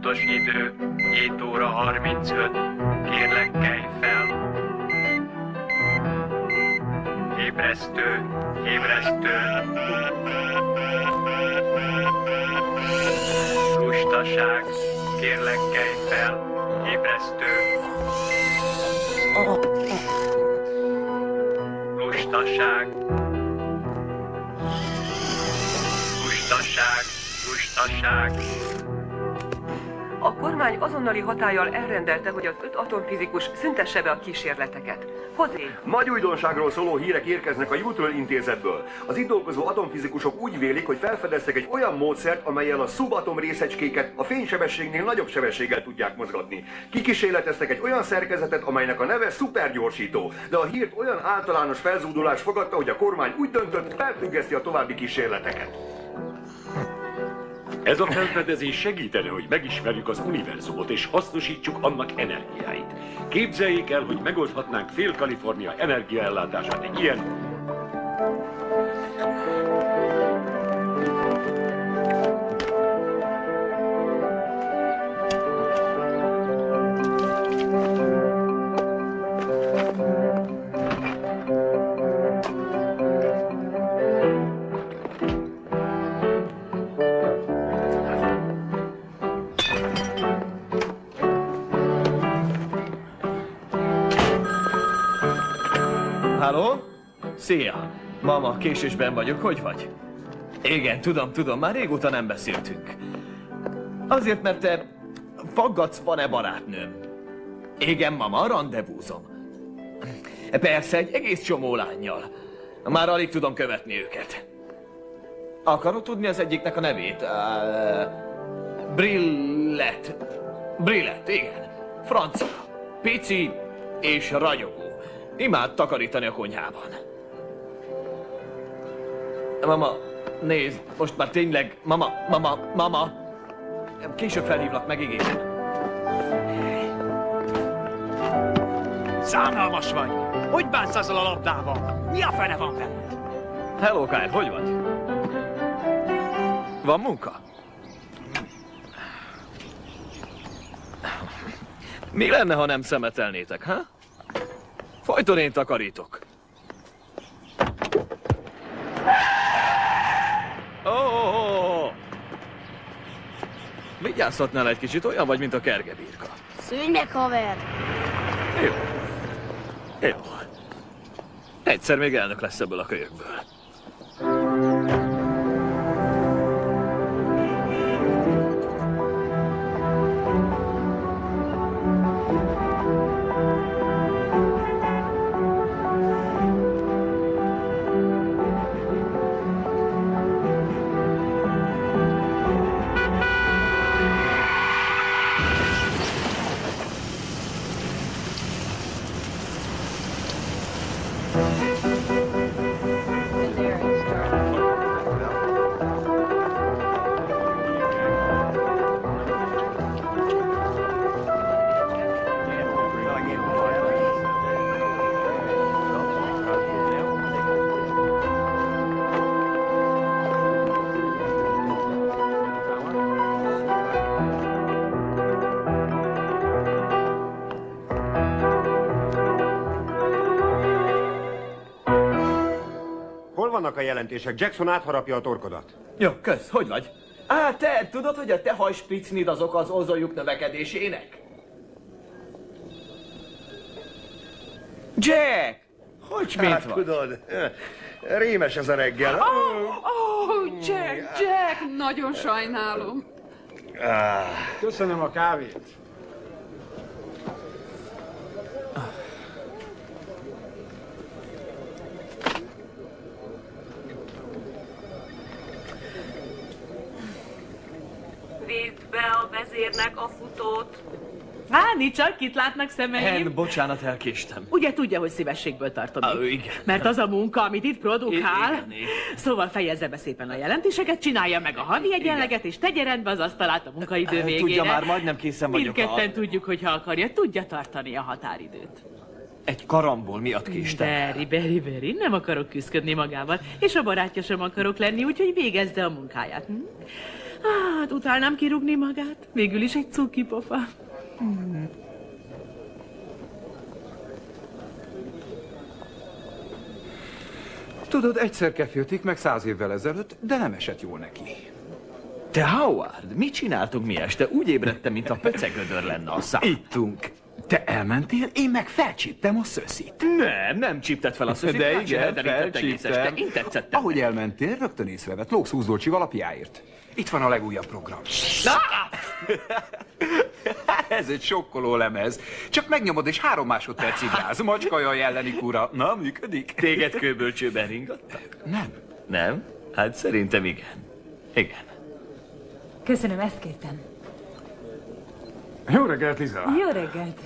Pontos idő 7 óra 35. Kérlek, kelj fel. Ébresztő, ébresztő. Lustaság, kérlek, kelj fel. Ébresztő. Lustaság. Lustaság, lustaság. A kormány azonnali hatállyal elrendelte, hogy az 5 atomfizikus szüntesse be a kísérleteket. Hozé! Nagy újdonságról szóló hírek érkeznek a Jutről intézetből. Az itt dolgozó atomfizikusok úgy vélik, hogy felfedeztek egy olyan módszert, amellyel a szubatom részecskéket a fénysebességnél nagyobb sebességgel tudják mozgatni. Kikísérleteztek egy olyan szerkezetet, amelynek a neve szupergyorsító, de a hírt olyan általános felzúdulás fogadta, hogy a kormány úgy döntött, felfüggeszti a további kísérleteket. Ez a felfedezés segítene, hogy megismerjük az univerzumot és hasznosítsuk annak energiáit. Képzeljék el, hogy megoldhatnánk fél Kalifornia energiaellátását egy ilyen... Halló? Szia! Mama, késésben vagyok, hogy vagy? Igen, tudom, már régóta nem beszéltünk. Azért, mert te faggatsz, van-e barátnőm? Igen, mama, randevúzom. Persze, egy egész csomó lánnyal. Már alig tudom követni őket. Akarod tudni az egyiknek a nevét? Brillet. Brillet, igen. Francia. Pici és ragyogó. Imád takarítani a konyhában. Mama, nézd, most már tényleg... Mama. Később felhívlak, megígérem. Szánalmas vagy! Hogy bánsz azzal a labdával? Mi a fene van benned? Hello, Kyle, hogy vagy? Van munka? Mi lenne, ha nem szemetelnétek, ha? Folyton én takarítok. Oh! Vigyázhatnál egy kicsit, olyan vagy, mint a kergebírka. Szűnj meg, haver! Jó. Egyszer még elnök lesz ebből a kölyökből. A jelentések. Jackson átharapja a torkodat. Jó, kösz, hogy vagy? Te tudod, hogy a te hajspricnid az oka az ozonjuk növekedésének? Jack! Hogy mint vagy? Tudod, rémes ez a reggel. Jack, nagyon sajnálom. Köszönöm a kávét. Vidd be a vezérnek a futót. Háni, csak kit látnak szemeim? Hen, bocsánat, elkéstem. Ugye tudja, hogy szívességből tartom itt. Igen. Mert az a munka, amit itt produkál. Igen. Szóval fejezze be szépen a jelentéseket, csinálja meg a havi egyenleget, és tegye rendbe az asztalát a munkaidő végére. Tudja, már majdnem készen vagyok. Mindketten tudjuk, hogy ha akarja, tudja tartani a határidőt. Egy karambol miatt késtem. Beri, nem akarok küszködni magával, és a barátja sem akarok lenni, úgyhogy végezze a munkáját. Hát utálnám kirúgni magát. Végül is egy cuki pofa. Tudod, egyszer kefélték meg 100 évvel ezelőtt, de nem esett jól neki. Te Howard, mit csináltunk mi este? Úgy ébredtem, mint a pöcegödör lenne a szám. Ittunk. Te elmentél, én meg felcsíptem a szöszit. Nem csípted fel a szöszit. De igen, felcsíptem. Én tetszettem. Ahogy elmentél, rögtön észrevett lógsz húzdolcsi alapjáért. Itt van a legújabb program. Ez egy sokkoló lemez. Csak megnyomod és 3 másodpercig ráz. Macskajaj elleni kura. Na, működik? Téged kőbölcsőben ringattak? Nem. Nem? Hát szerintem igen. Igen. Köszönöm, ezt kértem. Jó reggelt, Liza! Jó reggelt!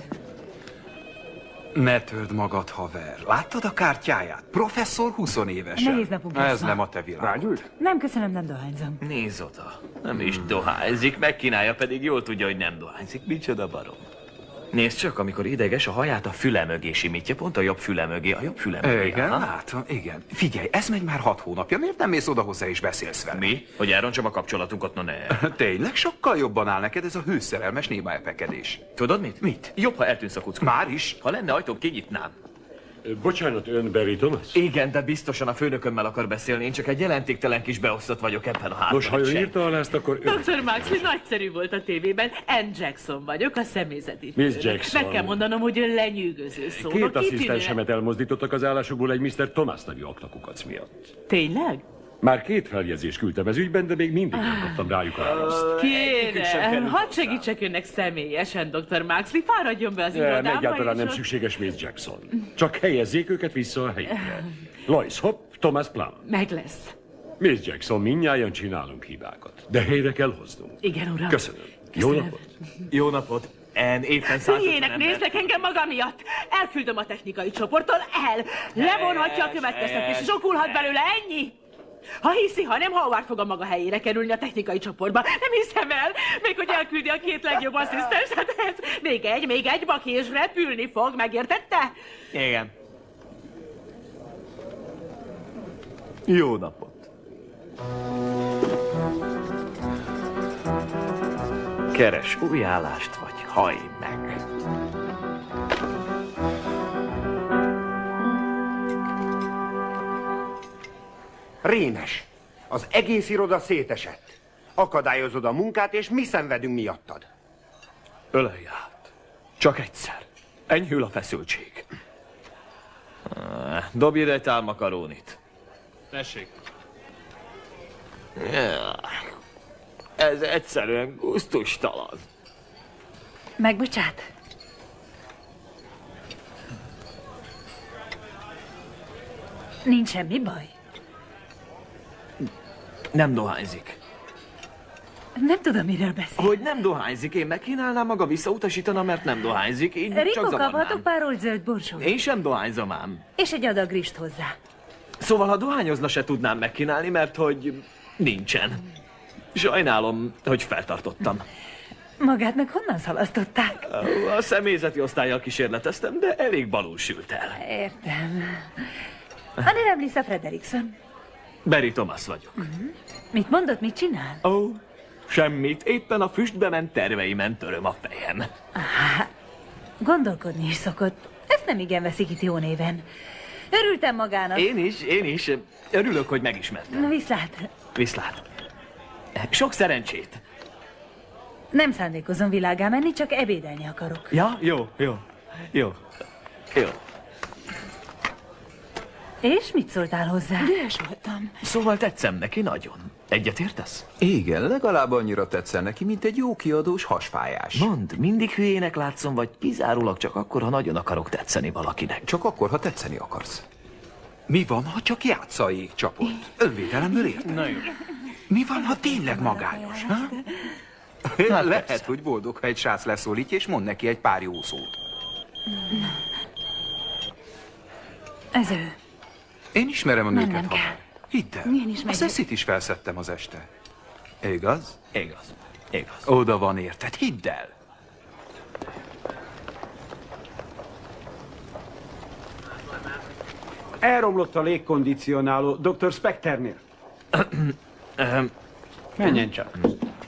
Ne törd magad, haver. Láttad a kártyáját? Professzor 20 évesen. Nehéz napunk lesz Ez ma. nem a te világ. Rágyújt? Nem, köszönöm, nem dohányzom. Nézz oda. Nem is dohányzik, megkínálja, pedig jól tudja, hogy nem dohányzik. Micsoda barom. Nézd csak, amikor ideges, a haját a füle mögé simítja, pont a jobb füle mögé, a jobb füle mögé. Igen, aha. látom, igen. Figyelj, ez megy már 6 hónapja, miért nem mész oda hozzá és beszélsz vele? Mi? Hogy elrontsam a kapcsolatunkat? Na ne. Tényleg sokkal jobban áll neked ez a hőszerelmes néma epekedés. Tudod mit? Mit? Jobb, ha eltűnsz a kuckó. Már is? Ha lenne ajtóm, kinyitnám. Bocsánat, ön Barry Thomas? Igen, de biztosan a főnökömmel akar beszélni. Én csak egy jelentéktelen kis beosztott vagyok ebben a házban. Nos, ha ön írta alá ezt, akkor ön... Dr. Maxley nagyszerű volt a tévében. Ann Jackson vagyok, a személyzeti Miss főnök. Jackson. Meg kell mondanom, hogy ön lenyűgöző szónok. Két Kitűnően- asszisztensemet elmozdítottak az állásukból egy Mr. Thomas nevű aktakukac miatt. Tényleg? Már 2 feljegyzést küldtem ez ügyben, de még mindig nem kaptam rájuk választ. Kérem, hadd segítsek önnek személyesen, Dr. Maxley. Fáradjon be az irodába. Nem, egyáltalán és nem ott- szükséges, Miss Jackson. Csak helyezzék őket vissza a helyükre. Lois Hopp, Thomas Plum. Meg lesz. Miss Jackson, mindnyájan csinálunk hibákat, de helyre kell hoznunk. Igen, uram. Köszönöm. Jó napot. Jó napot. Ann, éppen 150 Hülyének ember. néznek engem maga miatt. Elküldöm a technikai csoporttól, levonhatja a következtetést, és okulhat belőle, ennyi. Ha hiszi, ha nem, Howard fog a maga helyére kerülni a technikai csoportba. Nem hiszem el, még hogy elküldi a 2 legjobb asszisztenset. Ez még egy baki, és repülni fog, megértette? Igen. Jó napot. Keres új állást, vagy hajj meg. Rémes. Az egész iroda szétesett. Akadályozod a munkát, és mi szenvedünk miattad. Ölelj át. Csak egyszer. Enyhül a feszültség. Dobj ide egy tálmakarónit. Tessék. Ez egyszerűen gusztustalan. Megbocsát? Nincs semmi baj. Nem dohányzik. Nem tudom, miről beszél. Hogy nem dohányzik, én megkínálnám, maga visszautasítana, mert nem dohányzik, így csak Rikó, zavarnám. kaphatok pár old zöld borsót? Én sem dohányzom ám. És egy adag rist hozzá. Szóval, ha dohányozna, se tudnám megkínálni, mert hogy nincsen. Sajnálom, hogy feltartottam. Magát meg honnan szalasztották? A személyzeti osztállyal kísérleteztem, de elég balul sült el. Értem. A nevem Lisa Frederickson. Barry Thomas vagyok. Mit mondott, mit csinál? Ó, semmit. Éppen a füstbe ment terveimen töröm a fejem. Gondolkodni is szokott. Ezt nem igen veszik itt jó néven. Örültem magának. Én is. Örülök, hogy megismertem. Na, viszlát. Viszlát. Sok szerencsét. Nem szándékozom világá menni, csak ebédelni akarok. Ja, jó. És mit szóltál hozzá? Dühös voltam. Szóval tetszem neki nagyon. Egyetértesz? Igen, legalább annyira tetszel neki, mint egy jó kiadós hasfájás. Mondd, mindig hülyének látszom, vagy kizárólag csak akkor, ha nagyon akarok tetszeni valakinek? Csak akkor, ha tetszeni akarsz. Mi van, ha csak játsza a jégcsapot? Önvédelemből érted? Na jó. Mi van, ha tényleg magányos? Ha? Lehet, hogy boldog, ha egy srác leszólítja, és mond neki egy pár jó szót. Ez ő. Én ismerem a Nem nőket, kell. haver. Hidd el. Milyen is A megy? Cecit is felszettem az este. Igaz? Igaz. Oda van, érted? Hidd el. Elromlott a légkondicionáló Dr. Specternél. Menjen csak.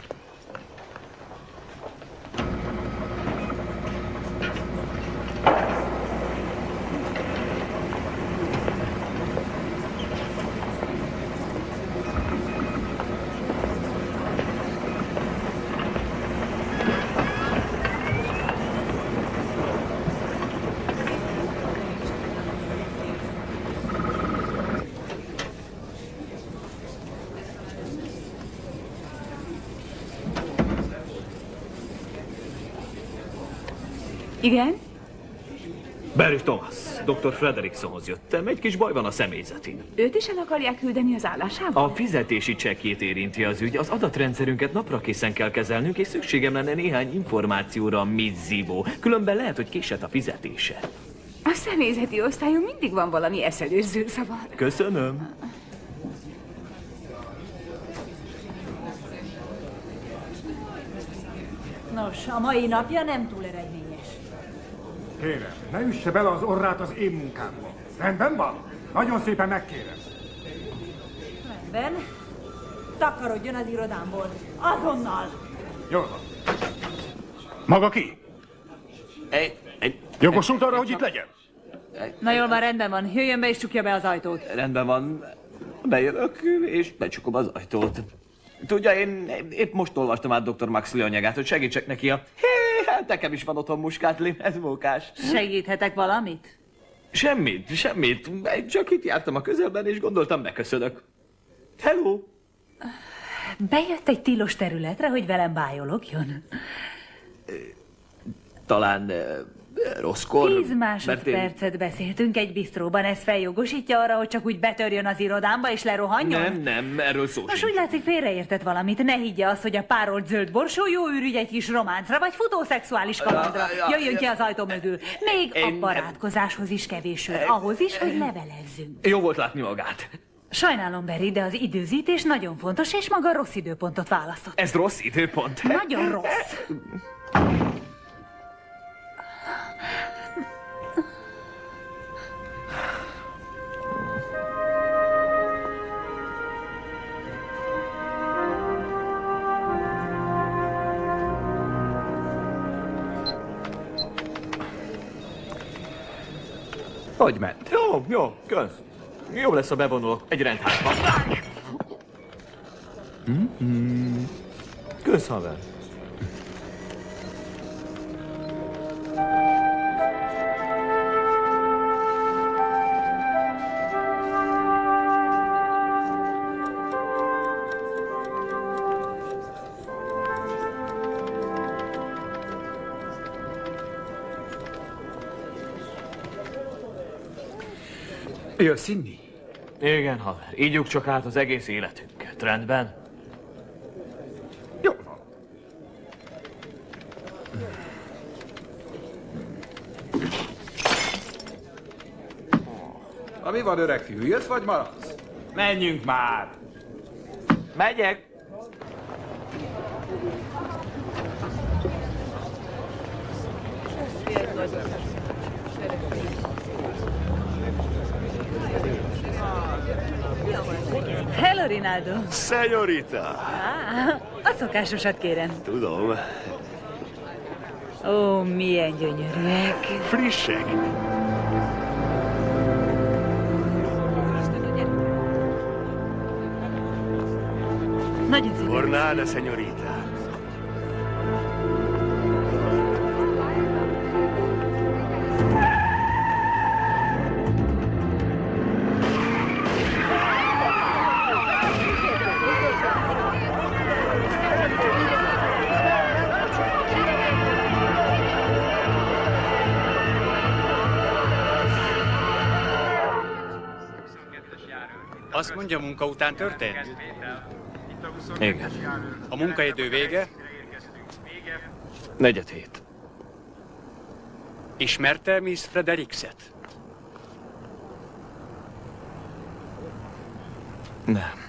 Igen? Barry Thomas, Dr. Fredericksonhoz jöttem. Egy kis baj van a személyzetén. Őt is el akarják küldeni az állásába? A fizetési csekkjét érinti az ügy. Az adatrendszerünket naprakészen kell kezelnünk, és szükségem lenne néhány információra, Miss Zibo. Különben lehet, hogy késett a fizetése. A személyzeti osztályon mindig van valami eszelős zűrzavar. Köszönöm. Nos, a mai napja nem túl eredményes. Kérem, ne üsse bele az orrát az én munkámba. Rendben van? Nagyon szépen megkérem. Rendben. Takarodjon az irodámból. Azonnal! Jól van. Maga ki? Jogosult arra, hogy itt legyen? Na jól van, rendben van. Jöjjön be és csukja be az ajtót. Rendben van. Bejövök, és becsukom az ajtót. Tudja, én épp most olvastam át Dr. Maxley anyagát, hogy segítsek neki a... Hát nekem is van otthon muskátlim, ez mókás. Segíthetek valamit? Semmit. Csak itt jártam a közelben, és gondoltam, megköszönök. Hello! Bejött egy tilos területre, hogy velem bájologjon. Talán rosszkor? 10 másodpercet beszéltünk egy bistróban, ez feljogosítja arra, hogy csak úgy betörjön az irodámba és lerohanjon? Nem, erről szó Most sincs. úgy látszik, félreértett valamit. Ne higgye azt, hogy a párolt zöld borsó jó ürügy egy kis románcra, vagy futószexuális kalandra. Jöjjön ki az ajtó mögül. Még a barátkozáshoz is kevés, ahhoz is, hogy levelezzünk. Jó volt látni magát. Sajnálom, Barry, de az időzítés nagyon fontos, és maga rossz időpontot választott. Ez rossz időpont? Nagyon rossz. Hogy ment? Jó, kösz. Jó lesz, ha bevonulok egy rendházba. Kösz, haver. Jössz inni? Igen, haver. Ígyuk csak át az egész életünket. Rendben? Jó van. Mi van, öreg fiú? Jössz vagy maradsz? Menjünk már! Megyek! Hello, Rinaldo. Señorita! A szokásosat kérem. Tudom. Ó, milyen gyönyörűek. Frissek. Nagyon szépen. Ornada, señorita. Azt mondja, munka után történt? Igen. A munkaidő vége? 4:07. Ismerte Miss Frederikset? Nem.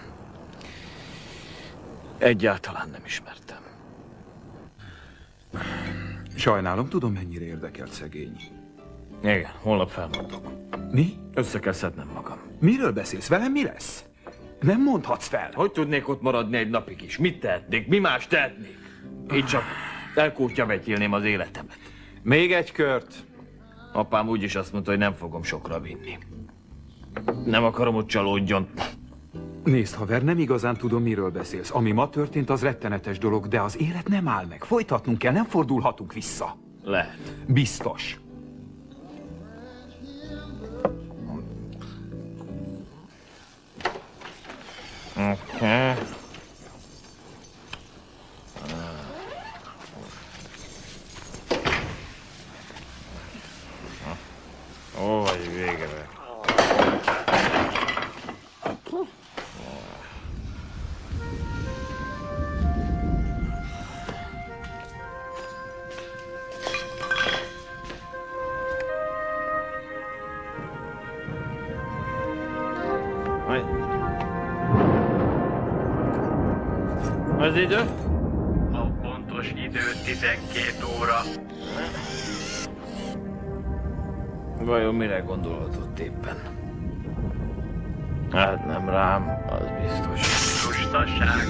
Egyáltalán nem ismertem. Sajnálom, tudom, mennyire érdekelt szegény. Igen, holnap felmondok. Mi? Össze kell szednem magam. Miről beszélsz? Velem mi lesz? Nem mondhatsz fel. Hogy tudnék ott maradni egy napig is? Mit tehetnék? Mi más tehetnék? Én csak elkótyavetélném az életemet. Még egy kört. Apám úgyis azt mondta, hogy nem fogom sokra vinni. Nem akarom, hogy csalódjon. Nézd, haver, nem igazán tudom, miről beszélsz. Ami ma történt, az rettenetes dolog, de az élet nem áll meg. Folytatnunk kell, nem fordulhatunk vissza. Lehet. Biztos. Okay. Ó, vagy végre. Az idő? A pontos idő 12 óra. Vajon mire gondolhatott éppen? Hát nem rám, az biztos. Lustaság.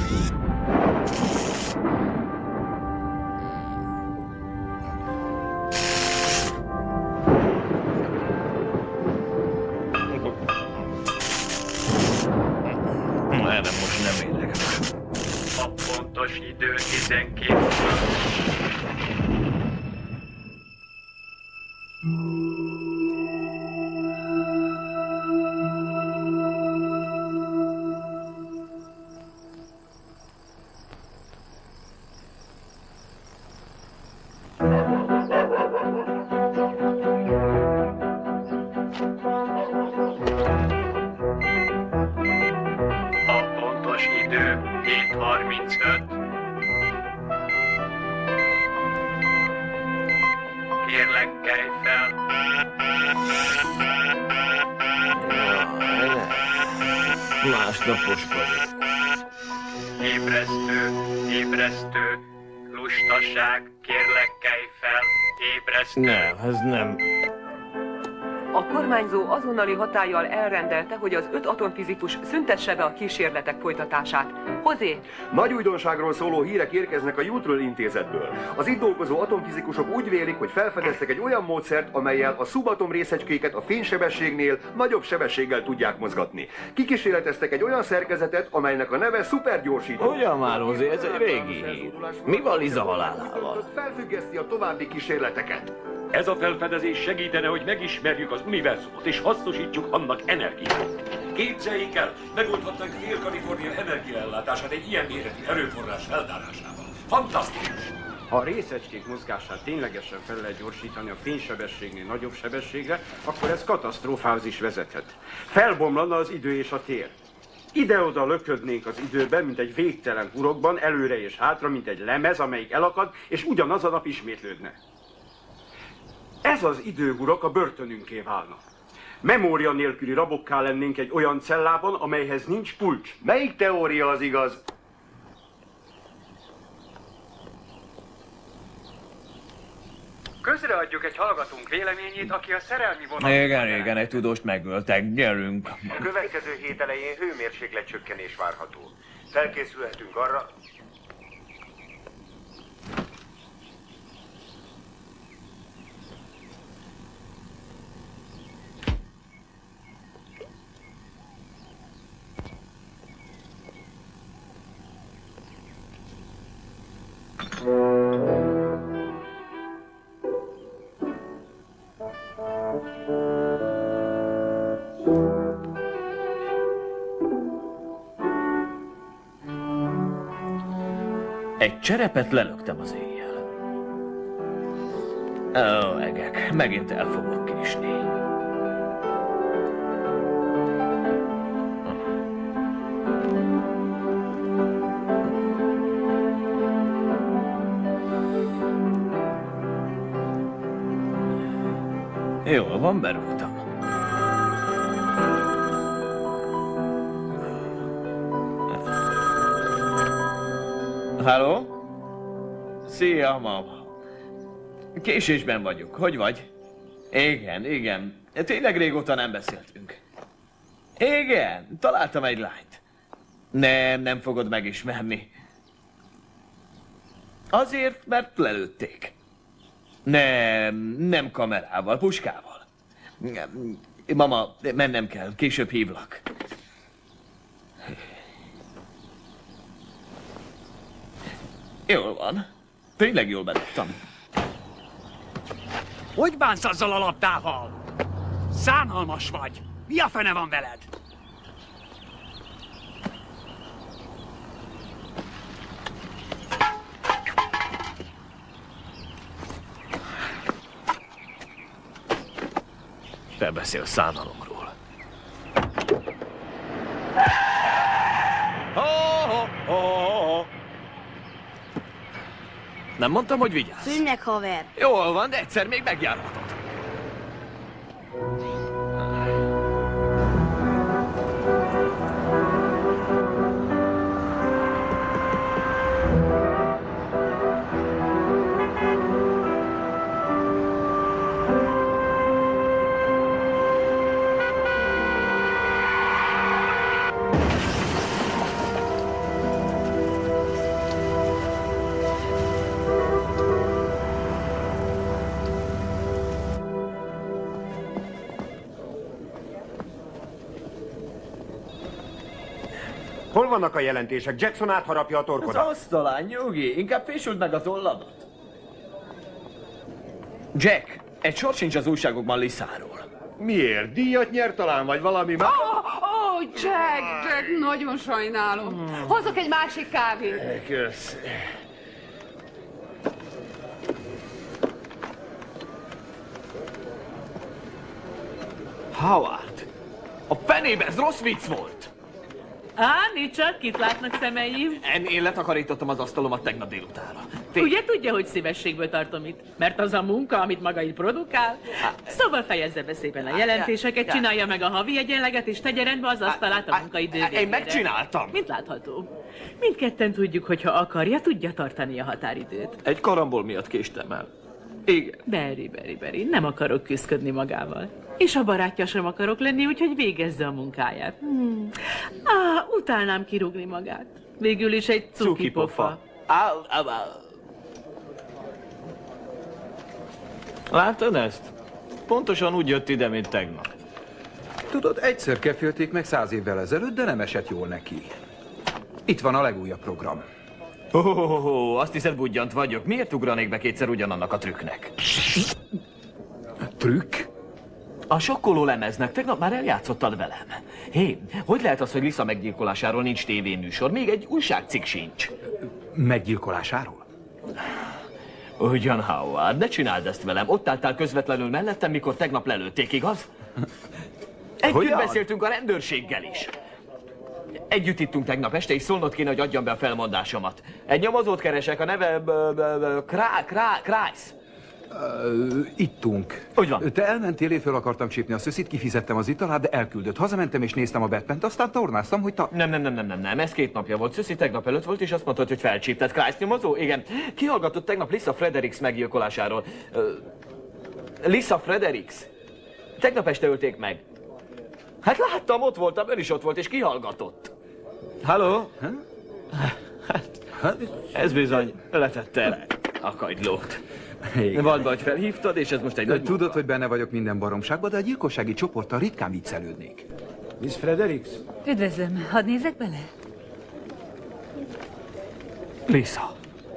Erre most nem érek. A pontos idő 12 óra. Kérlek, kelj fel! Másnapos vagyok. Ébresztő, ébresztő, lustaság, kérlek, kelj fel, ébresztő. Nem, ez nem. A kormányzó azonnali hatállyal elrendelte, hogy az 5 atomfizikus szüntesse be a kísérletek folytatását. Hozé! Nagy újdonságról szóló hírek érkeznek a Jutről intézetből. Az itt dolgozó atomfizikusok úgy vélik, hogy felfedeztek egy olyan módszert, amellyel a szubatom részecskéket a fénysebességnél nagyobb sebességgel tudják mozgatni. Kikísérleteztek egy olyan szerkezetet, amelynek a neve szupergyorsító. Ugyan már, Hozé, ez egy régi hír. Mi van Liza halálával? Felfüggeszti a további kísérleteket. Ez a felfedezés segítene, hogy megismerjük az univerzumot és hasznosítsuk annak energiáit. Képzeljék el, megoldhatnánk Dél-Kalifornia energiaellátását egy ilyen méretű erőforrás feltárásával. Fantasztikus! Ha a részecskék mozgását ténylegesen fel lehet gyorsítani a fénysebességnél nagyobb sebességre, akkor ez katasztrófához is vezethet. Felbomlana az idő és a tér. Ide-oda löködnénk az időben, mint egy végtelen hurokban, előre és hátra, mint egy lemez, amelyik elakad, és ugyanaz a nap ismétlődne. Ez az időhurok a börtönünké válna. Memória nélküli rabokká lennénk egy olyan cellában, amelyhez nincs pulcs. Melyik teória az igaz? Közreadjuk egy hallgatónk véleményét, aki a szerelmi vonal... Igen, egy tudóst megöltek, gyerünk. A következő hét elején hőmérsékletcsökkenés várható. Felkészülhetünk arra... Egy cserepet lelöktem az éjjel. Ó, egek, megint el fogok késni. Jól van, berúgtam. Halló? Szia, mama. Késésben vagyok. Hogy vagy? Igen. Tényleg régóta nem beszéltünk. Igen, találtam egy lányt. Nem fogod megismerni. Azért, mert lelőtték. Nem kamerával, puskával. Mama, mennem kell, később hívlak. Jól van. Tényleg jól bedobtam. Hogy bánsz azzal a labdával? Szánalmas vagy. Mi a fene van veled? Te beszélsz szánalomról. Nem mondtam, hogy vigyázz. Szűnj meg, haver! Jól van, de egyszer még megjárhatod. Hol vannak a jelentések? Jackson átharapja a torkodat. Az asztalán, nyugi. Inkább fésüld meg a tolladat. Jack, egy sor sincs az újságokban Lisáról. Miért? Díjat nyert talán, vagy valami más? Jack, nagyon sajnálom. Hozok egy másik kávét. Kösz. Howard, a fenébe, ez rossz vicc volt. Nincs csak, kit látnak szemeim. Én letakarítottam az asztalomat tegnap délutánra. Ugye tudja, hogy szívességből tartom itt? Mert az a munka, amit maga itt produkál. Szóval fejezze be szépen a jelentéseket, csinálja meg a havi egyenleget, és tegye rendbe az asztalát a munkaidő végére. Én megcsináltam. Mint látható. Mindketten tudjuk, hogy ha akarja, tudja tartani a határidőt. Egy karambol miatt késtem el. Igen. Beri, nem akarok küszködni magával. És a barátja sem akarok lenni, úgyhogy végezze a munkáját. Utálnám kirúgni magát. Végül is egy cukipofa. Láttad ezt? Pontosan úgy jött ide, mint tegnap. Tudod, egyszer kefélték meg 100 évvel ezelőtt, de nem esett jól neki. Itt van a legújabb program. Azt hiszed, budjant vagyok. Miért ugranék be kétszer ugyanannak a trükknek? Trükk? A sokkoló lemeznek tegnap már eljátszottad velem. Hé, hogy lehet az, hogy Lisa meggyilkolásáról nincs tévéműsor? Még egy újságcikk sincs. Meggyilkolásáról? Ugyan, Howard, ne csináld ezt velem. Ott álltál közvetlenül mellettem, mikor tegnap lelőtték, igaz? Együtt beszéltünk a rendőrséggel is. Együtt ittunk tegnap este, és szólnod kéne, hogy adjam be a felmondásomat. Egy nyomozót keresek, a neve... Krice. Ittunk. Úgy van. Te elmentél, én föl akartam csípni a szöszit, kifizettem az italát, de elküldött. Hazamentem és néztem a Batman-t, aztán tornáztam, hogy Nem, ez 2 napja volt. Szöszi tegnap előtt volt, és azt mondtad, hogy felcsípted. Krice nyomozó? Igen. Kihallgatott tegnap Lisa Fredericks meggyilkolásáról. Lisa Fredericks. Tegnap este ölték meg. Hát láttam, ott voltam, ön is ott volt, és kihallgatott. Halló? Ez bizony letette a kagylót. Vagy vagy felhívtad, és ez most egy nagy Tudod, hogy benne vagyok minden baromságban, de a gyilkossági csoporttal ritkán viccelődnék. Miss Fredericks? Üdvözlöm, hadd nézek bele? Lisa.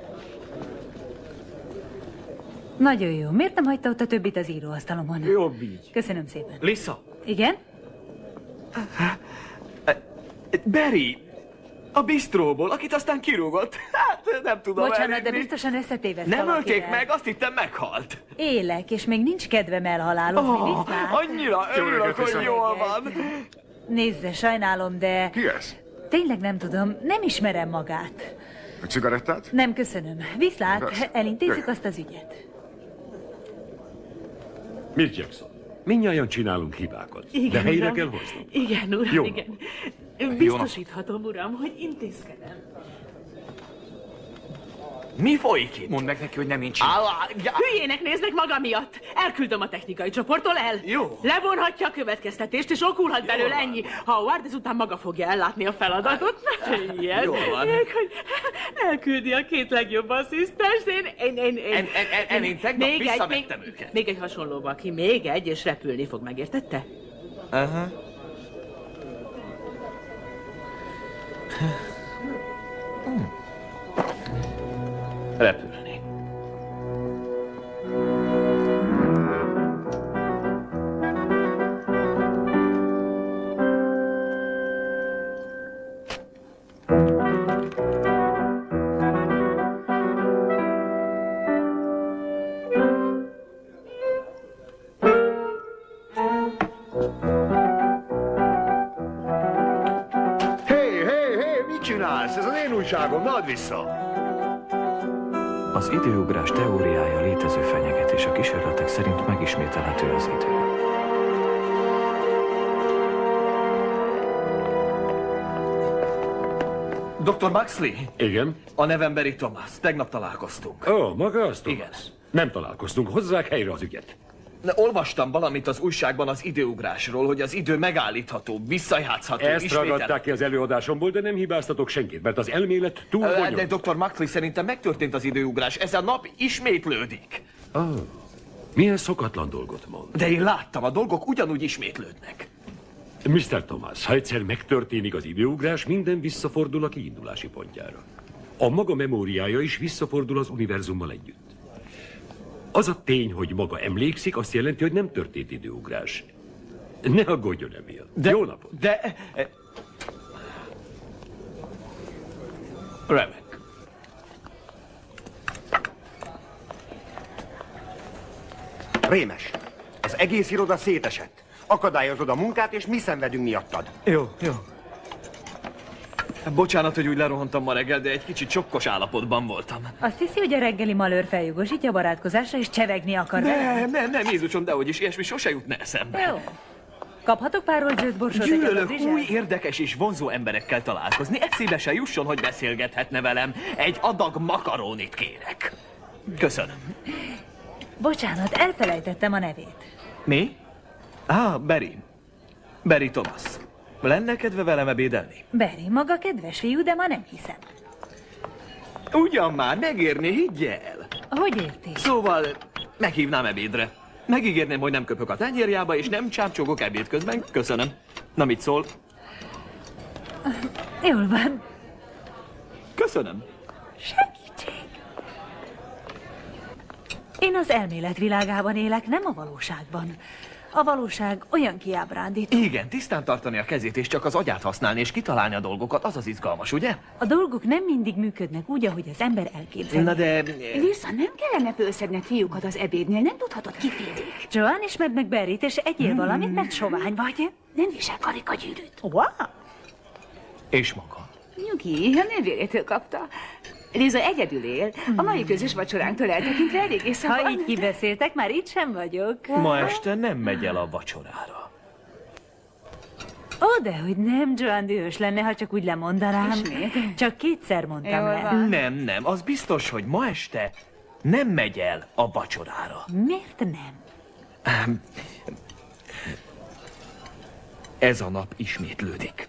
Nagyon jó. Miért nem hagyta ott a többit az íróasztalomon? Jobb így. Köszönöm szépen. Lisa. Igen? Barry. A bistróból, akit aztán kirúgott. Hát, nem tudom Bocsánat, elhinni. de biztosan összetéveszt Nem valakivel. ölték meg, azt hittem meghalt. Élek, és még nincs kedvem elhalálozni, viszlát. Annyira örülök, hogy jól van. Nézze, sajnálom, de... Ki ez? Tényleg nem tudom, nem ismerem magát. A cigarettát? Nem, köszönöm. Viszlát, Persze. elintézzük Jöjjön. azt az ügyet. Miss Jackson, mindnyájan csinálunk hibákat. Igen, de helyre uram. kell hozni. Igen, uram, Jó. igen. Biztosíthatom, uram, hogy intézkedem. Mi folyik itt? Mondd meg neki, hogy nem én csinálom. Hülyének néznek maga miatt. Elküldöm a technikai csoporttól el. Jó. Levonhatja a következtetést, és okulhat belőle ennyi. Ha Howard ezután maga fogja ellátni a feladatot, ne ilyen. Jó van. Hogy elküldi a 2 legjobb asszisztenst, Én tegnap visszavettem őket. Még egy hasonló vaki, még egy, és repülni fog, megértette? Aha. Repülni. Mit csinálsz? Ez az én újságom, ne add vissza! Az időugrás teóriája létező fenyegetés, a kísérletek szerint megismételhető az idő. Dr. Baxley? Igen? A nevem Barry Thomas. Tegnap találkoztunk. Ó, maga az Thomas? Igen. Nem találkoztunk, hozzák helyre az ügyet. Olvastam valamit az újságban az időugrásról, hogy az idő megállítható, visszajátszható, Ezt ragadták ki az előadásomból, de nem hibáztatok senkit, mert az elmélet túl bonyolult. De Dr. Maxley, szerintem megtörtént az időugrás. Ez a nap ismétlődik. Milyen szokatlan dolgot mond. De én láttam, a dolgok ugyanúgy ismétlődnek. Mr. Thomas, ha egyszer megtörténik az időugrás, minden visszafordul a kiindulási pontjára. A maga memóriája is visszafordul az univerzummal együtt. Az a tény, hogy maga emlékszik, azt jelenti, hogy nem történt időugrás. Ne aggódjon emiatt. Jó napot! Remek. Rémes, az egész iroda szétesett. Akadályozod a munkát, és mi szenvedünk miattad. Jó. Bocsánat, hogy úgy lerohantam ma reggel, de egy kicsit sokkos állapotban voltam. Azt hiszi, hogy a reggeli malőr feljogosítja a barátkozásra, és csevegni akar vele? Nem, Jézusom, dehogy is, ilyesmi sose jutna eszembe. Jó. Kaphatok párról zöld borsot? Gyűlölök új, érdekes és vonzó emberekkel találkozni. Eszébe se jusson, hogy beszélgethetne velem. Egy adag makarónit kérek. Köszönöm. Bocsánat, elfelejtettem a nevét. Mi? Barry. Barry Thomas. Lenne kedve velem ebédelni? Barry, maga kedves fiú, de ma nem hiszem. Ugyan már, megérné, higgy el. Hogy érti? Szóval meghívnám ebédre. Megígérném, hogy nem köpök a tányérjába, és nem csápcsogok ebéd közben. Köszönöm. Na, mit szól? Jól van. Köszönöm. Segítség. Én az elmélet világában élek, nem a valóságban. A valóság olyan kiábrándító. Igen, tisztán tartani a kezét, és csak az agyát használni, és kitalálni a dolgokat, az az izgalmas, ugye? A dolgok nem mindig működnek úgy, ahogy az ember elképzelje. Na de... Vissza, nem kellene fölszedned fiúkat az ebédnél, nem tudhatod, ki félik. Joan, ismerd meg Barryt, és egyél valamit, mert sovány vagy. Nem visel karikagyűrűt. Wow. És maga? Nyugi, a nővérétől kapta. Liza egyedül él. A mai közös vacsoránktól eltekintve eléggé szabad. Ha így kibeszéltek, már itt sem vagyok. Ma este nem megy el a vacsorára. Ó, dehogy nem, Joan dühös lenne, ha csak úgy lemondanám. Ismét? Csak kétszer mondtam le. Nem, az biztos, hogy ma este nem megy el a vacsorára. Miért nem? Ez a nap ismétlődik.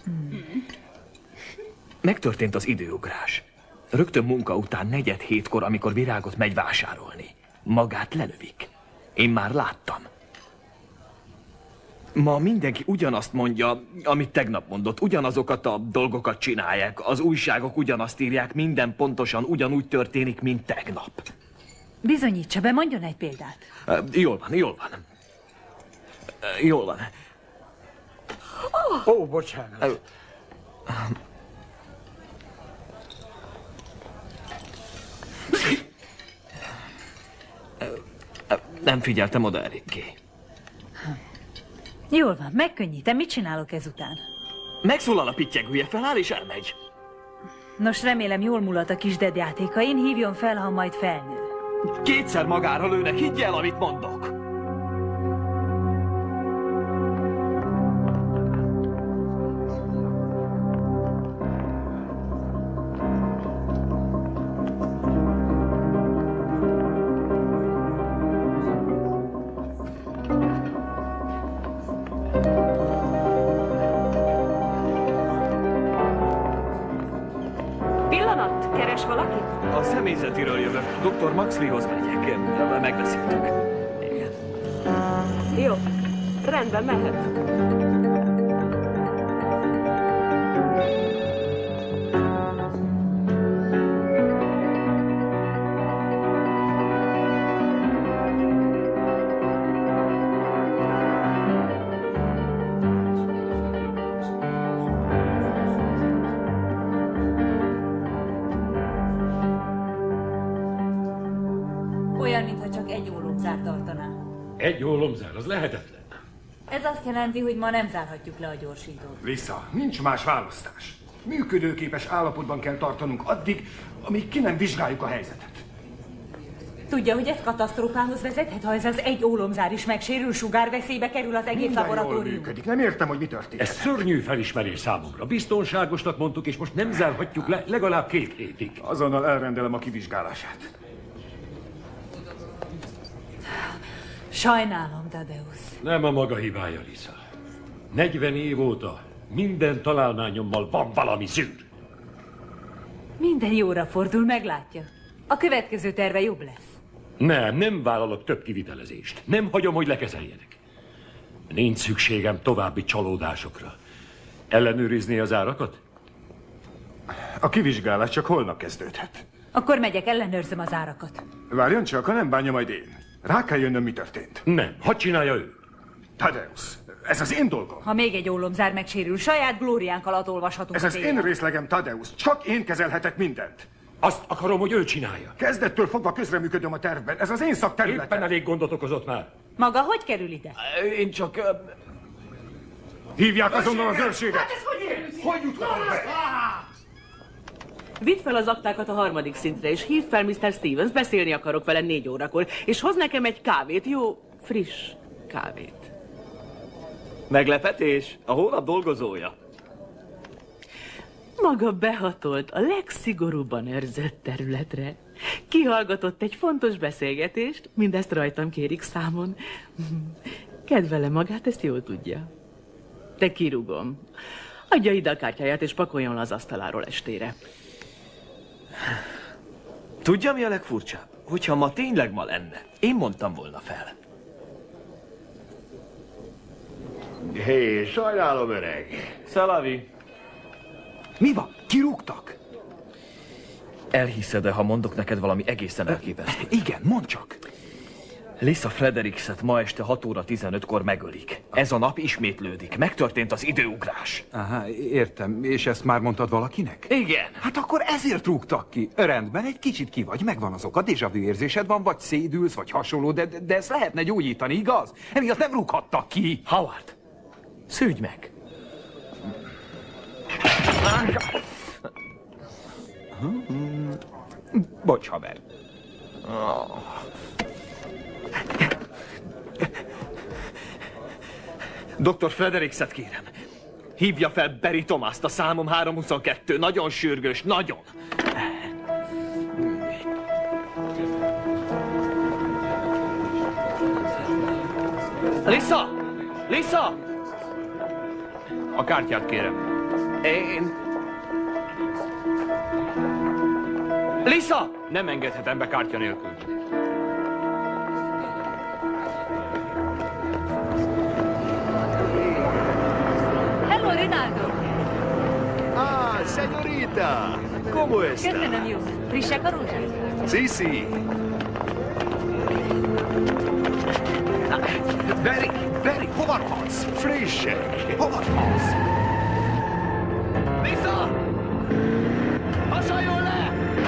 Megtörtént az időugrás. Rögtön munka után 6:45-kor, amikor Virágot megy vásárolni. Magát lelövik. Én már láttam. Ma mindenki ugyanazt mondja, amit tegnap mondott. Ugyanazokat a dolgokat csinálják. Az újságok ugyanazt írják, minden pontosan ugyanúgy történik, mint tegnap. Bizonyítsa be, mondjon egy példát. Jól van. Ó, bocsánat. Nem figyeltem oda eléggé. Jól van, megkönnyítem. Mit csinálok ezután? Megszólal a pittyegője, feláll és elmegy. Nos, remélem jól mulat a kis dedjátékain, hívjon fel, ha majd felnő. Kétszer magára lőnek, higgy el, amit mondok. Dr. Maxleyhoz megyek. Megbeszéltük. Igen. Jó, rendben, mehet. Olyan, mintha csak egy ólomzár tartaná. Egy ólomzár, az lehetetlen. Ez azt jelenti, hogy ma nem zárhatjuk le a gyorsítót. Vissza, nincs más választás. Működőképes állapotban kell tartanunk addig, amíg ki nem vizsgáljuk a helyzetet. Tudja, hogy ez katasztrófához vezethet, ha ez az egy ólomzár is megsérül, sugárveszélybe kerül az egész Minden jól laboratórium. működik. Nem értem, hogy mi történt. Ez szörnyű felismerés számomra. Biztonságosnak mondtuk, és most nem zárhatjuk le legalább 2 hétig. Azonnal elrendelem a kivizsgálását. Sajnálom, Tadeusz. Nem a maga hibája, Lisa. 40 év óta minden találmányommal van valami szűr. Minden jóra fordul, meglátja. A következő terve jobb lesz. Nem vállalok több kivitelezést. Nem hagyom, hogy lekezeljenek. Nincs szükségem további csalódásokra. Ellenőrizni az árakat? A kivizsgálás csak holnap kezdődhet. Akkor megyek, ellenőrzöm az árakat. Várjon csak, ha nem bánja majd én. Rá kell jönnöm, mi történt. Nem, hadd csinálja ő. Tadeusz, ez az én dolgom. Ha még egy ólomzár megsérül, saját glóriánk alatt olvashatunk. Ez az én részlegem, Tadeusz. Csak én kezelhetek mindent. Azt akarom, hogy ő csinálja. Kezdettől fogva közreműködöm a tervben. Ez az én szakterületem. Éppen elég gondot okozott már. Maga hogy kerül ide? Én csak... Hívják azonnal az őrséget! Hát ez hogy érzi? Hogy juthatott be? Vidd fel az aktákat a 3. szintre, és hívd fel Mr. Stevens, beszélni akarok vele 4 órakor, és hoz nekem egy kávét, jó, friss kávét. Meglepetés? A hónap dolgozója. Maga behatolt a legszigorúbban őrzött területre. Kihallgatott egy fontos beszélgetést, mindezt rajtam kérik számon. Kedvele magát, ezt jól tudja. De kirúgom. Adja ide a kártyáját, és pakoljon le az asztaláról estére. Tudja, mi a legfurcsább? Hogyha ma tényleg ma lenne, én mondtam volna fel. Hé, sajnálom, öreg. Szalavi. Mi van? Kirúgtak? Elhiszed-e, ha mondok neked valami egészen elképesztő? Igen, mondd csak. Lisa Frederikset ma este 6 óra 15-kor megölik. Ez a nap ismétlődik. Megtörtént az időugrás. Aha, értem. És ezt már mondtad valakinek? Igen. Hát akkor ezért rúgtak ki. Rendben, egy kicsit ki vagy, megvan az oka. Déjà vu érzésed van, vagy szédülsz, vagy hasonló, de ezt lehetne gyógyítani, igaz? Emiatt nem rúghattak ki. Howard, szűdj meg. Bocs, haver. Dr. Frederikset kérem. Hívja fel Barry Thomas-t, a számom 322. Nagyon sürgős, nagyon. Lisa! Lisa! A kártyát kérem. Én... Lisa! Nem engedhetem be kártya nélkül. Hello, Rinaldo! Ah, señorita! ¿Cómo está? Köszönöm, jó. Frissek a rózsák? Sí, sí. Barry, hova rohansz? Frissek. Hova rohansz? Lisa! Hasonljon le!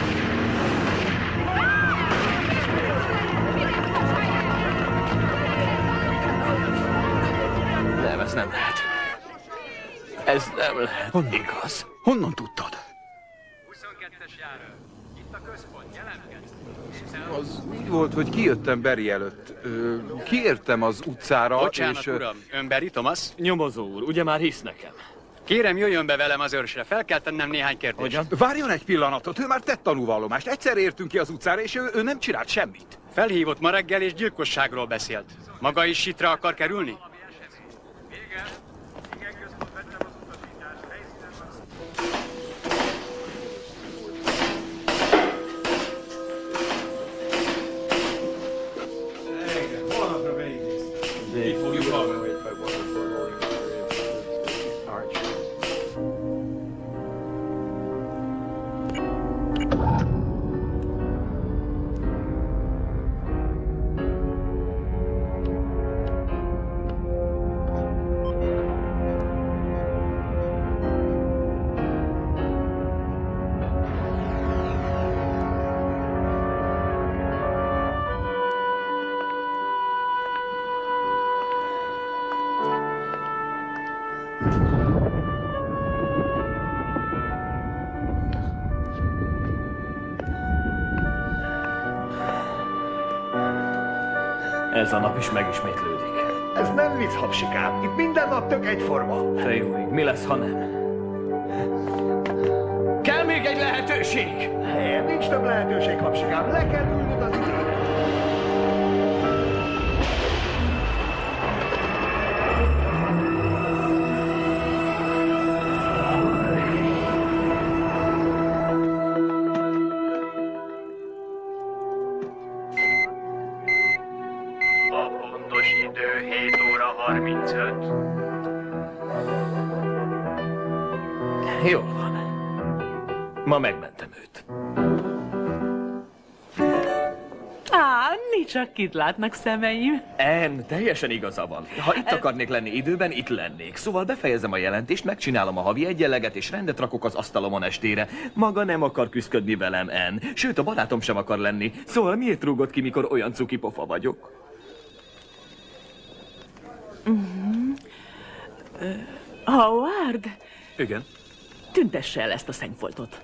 Nem, ez nem lehet. Ez nem lehet. Honnan? Igaz. Honnan tudtad? 22-es járő. Itt a központ, jelentkezz. Az úgy volt, hogy kijöttem Barry előtt. Kiértem az utcára, Bocsánat, és... uram, ön Barry Thomas? Nyomozó úr, ugye már hisz nekem? Kérem, jöjjön be velem az őrsre, fel kell tennem néhány kérdést. Hogyan? Várjon egy pillanatot, ő már tett tanúvallomást. Egyszer értünk ki az utcára, és ő nem csinált semmit. Felhívott ma reggel, és gyilkosságról beszélt. Maga is sitre akar kerülni? Ez a nap is megismétlődik. Ez nem vicc, hapsikám. Itt minden nap tök egyforma. Te jó ég, mi lesz, ha nem? Kell még egy lehetőség! Nincs több lehetőség, hapsikám. Le kell ülnöd az időt. A pontos idő 7 óra 35. Jól van. Ma megmentem őt. Csak kit látnak szemeim. Ann, teljesen igaza van. Ha itt akarnék lenni időben, itt lennék. Szóval befejezem a jelentést, megcsinálom a havi egyenleget, és rendet rakok az asztalomon estére. Maga nem akar küszködni velem, Ann. Sőt, a barátom sem akar lenni. Szóval miért rúgott ki, mikor olyan cuki pofa vagyok? Howard? Igen. Tüntesse el ezt a szennyfoltot.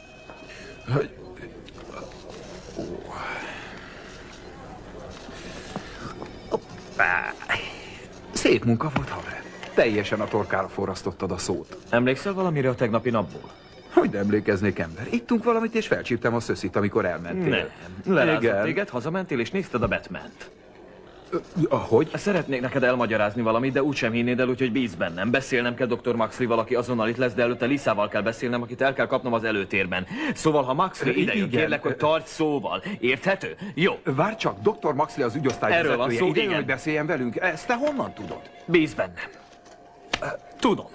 Szép munka volt, haver. Teljesen a torkára forrasztottad a szót. Emlékszel valamire a tegnapi napból? Hogy emlékeznék, ember? Ittunk valamit, és felcsíptem a szöszit, amikor elmentél. Nem. Lerázott téged, hazamentél, és nézted a Batmant. Hogy? Szeretnék neked elmagyarázni valamit, de úgysem hinnéd el, úgyhogy bízz bennem. Beszélnem kell Dr. Maxley-val, aki azonnal itt lesz, de előtte Lisával kell beszélnem, akit el kell kapnom az előtérben. Szóval, ha Maxley idejön, kérlek, hogy tarts szóval. Érthető? Jó. Várj csak, Dr. Maxley az ügyosztály Erről van szó, idejön, igen. hogy beszéljen velünk. Ezt te honnan tudod? Bízz bennem. Tudom.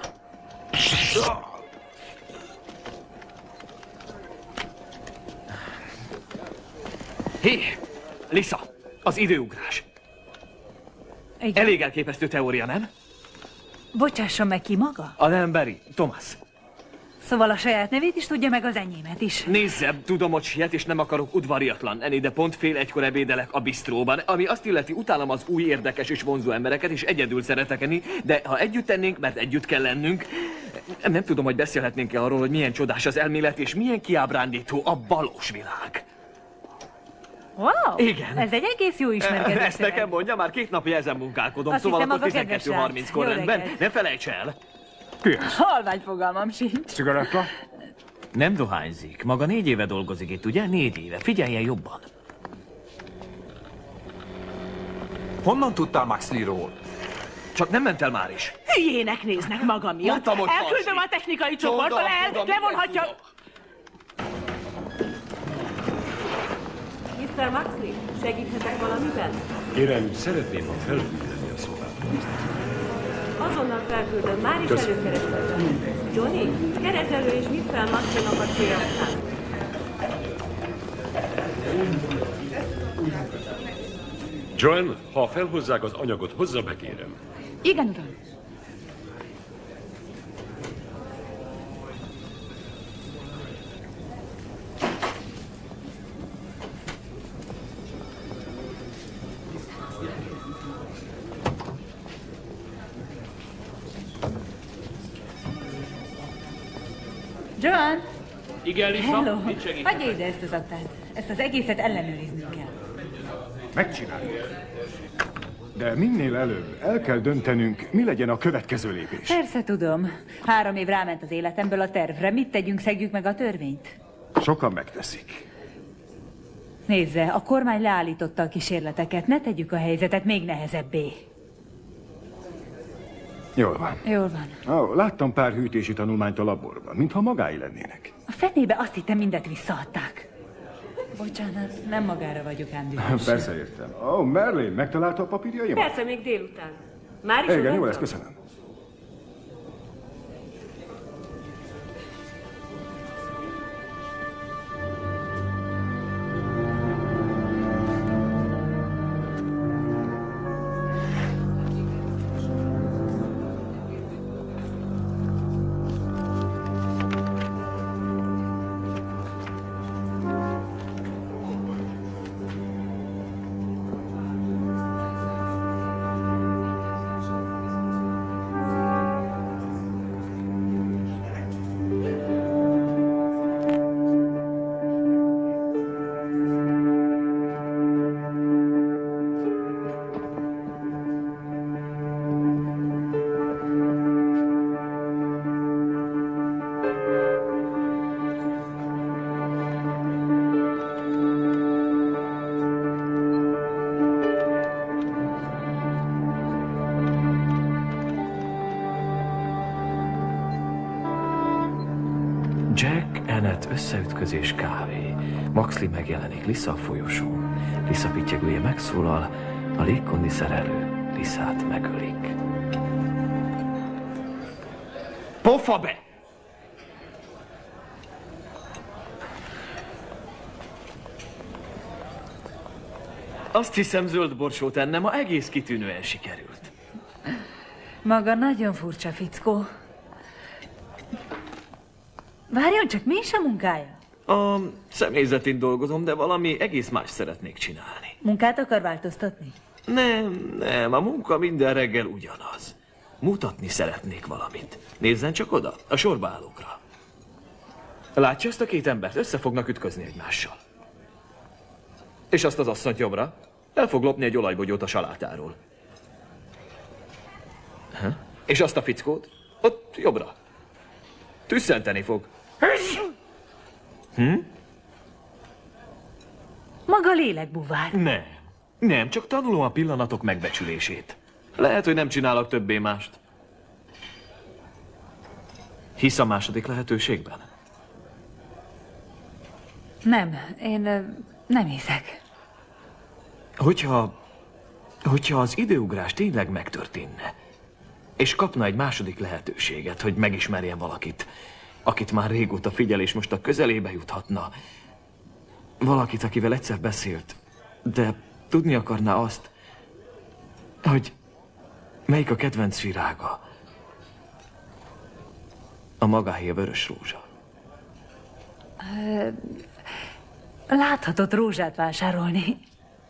Hé, Lisa, az időugrás. Igen. Elég elképesztő teória, nem? Bocsásson meg, ki maga? A emberi, Thomas. Szóval a saját nevét is tudja, meg az enyémet is. Nézze, tudom, hogy siet, és nem akarok udvariatlan lenni, de pont fél egykor ebédelek a bistróban. Ami azt illeti, utálom az új, érdekes és vonzó embereket, és egyedül szeretek enni, de ha együtt tennénk, mert együtt kell lennünk, nem tudom, hogy beszélhetnénk-e arról, hogy milyen csodás az elmélet, és milyen kiábrándító a valós világ. Wow! Igen. Ez egy egész jó ismerkedés. Ezt nekem mondja, már 2 napja ezen munkálkodom, Azt szóval hiszem, akkor maga kedves 12:30-kor srác. Jó rendben. reggelt. Ne felejts el! Ki ez? Halvány fogalmam sincs. Cigaretta? Nem dohányzik. Maga 4 éve dolgozik itt, ugye? 4 éve. Figyeljen jobban. Honnan tudtál Maxley-ról? Csak nem ment el már is. Hülyének néznek maga miatt. Mondtam, hogy Elküldöm a technikai csoportba, levonhatja... Mr. Maxley, segíthetek valamiben? Kérem, szeretném, ha felküldeni a szobát. Azonnal felküldöm, már is Köszönöm. előkereskedem. Johnny, keresd elő és vidd fel Maxley-nak a célját. Joan, ha felhozzák az anyagot, hozza be, kérem. Igen, uram. Joan! Igen, Lisa, Hello! mit segíthetek? Hagyja ide ezt az aktát. Ezt az egészet ellenőriznünk kell. Megcsináljuk. De minél előbb el kell döntenünk, mi legyen a következő lépés. Persze tudom. 3 év ráment az életemből a tervre. Mit tegyünk, szegjük meg a törvényt? Sokan megteszik. Nézze, a kormány leállította a kísérleteket. Ne tegyük a helyzetet még nehezebbé. Jól van. Jól van. Láttam pár hűtési tanulmányt a laborban, mintha magái lennének. A fenébe azt hittem, mindet visszaadták. Bocsánat, nem magára vagyok ám dühös. Persze értem. Merlin, megtalálta a papírjaimat? Persze, még délután. Már is Igen, jó odadtam? lesz, köszönöm. Tehenet, összeütközés, kávé. Maxli megjelenik Lisa a folyosón. Lisa pittyegője megszólal, a légkondi szerelő Lisát megölik. Pofa be! Azt hiszem, zöld borsót ennem ma egész kitűnően sikerült. Maga nagyon furcsa fickó. Várjon csak, mi is a munkája? A személyzetén dolgozom, de valami egész más szeretnék csinálni. Munkát akar változtatni? Nem, a munka minden reggel ugyanaz. Mutatni szeretnék valamit. Nézzen csak oda, a sorba állókra. Látja ezt a két embert? Össze fognak ütközni egymással. És azt az asszonyt jobbra? El fog lopni egy olajbogyót a salátáról. És azt a fickót? Ott jobbra. Tüsszenteni fog. Maga lélekbuvár. Nem, csak tanulom a pillanatok megbecsülését. Lehet, hogy nem csinálok többé mást. Hisz a második lehetőségben? Nem, én nem hiszek. Hogyha az időugrás tényleg megtörténne, és kapna egy második lehetőséget, hogy megismerjen valakit, akit már régóta figyel, és most a közelébe juthatna. Valakit, akivel egyszer beszélt, de tudni akarná azt, hogy melyik a kedvenc virága. A magáé a vörös rózsa. Láthatott rózsát vásárolni.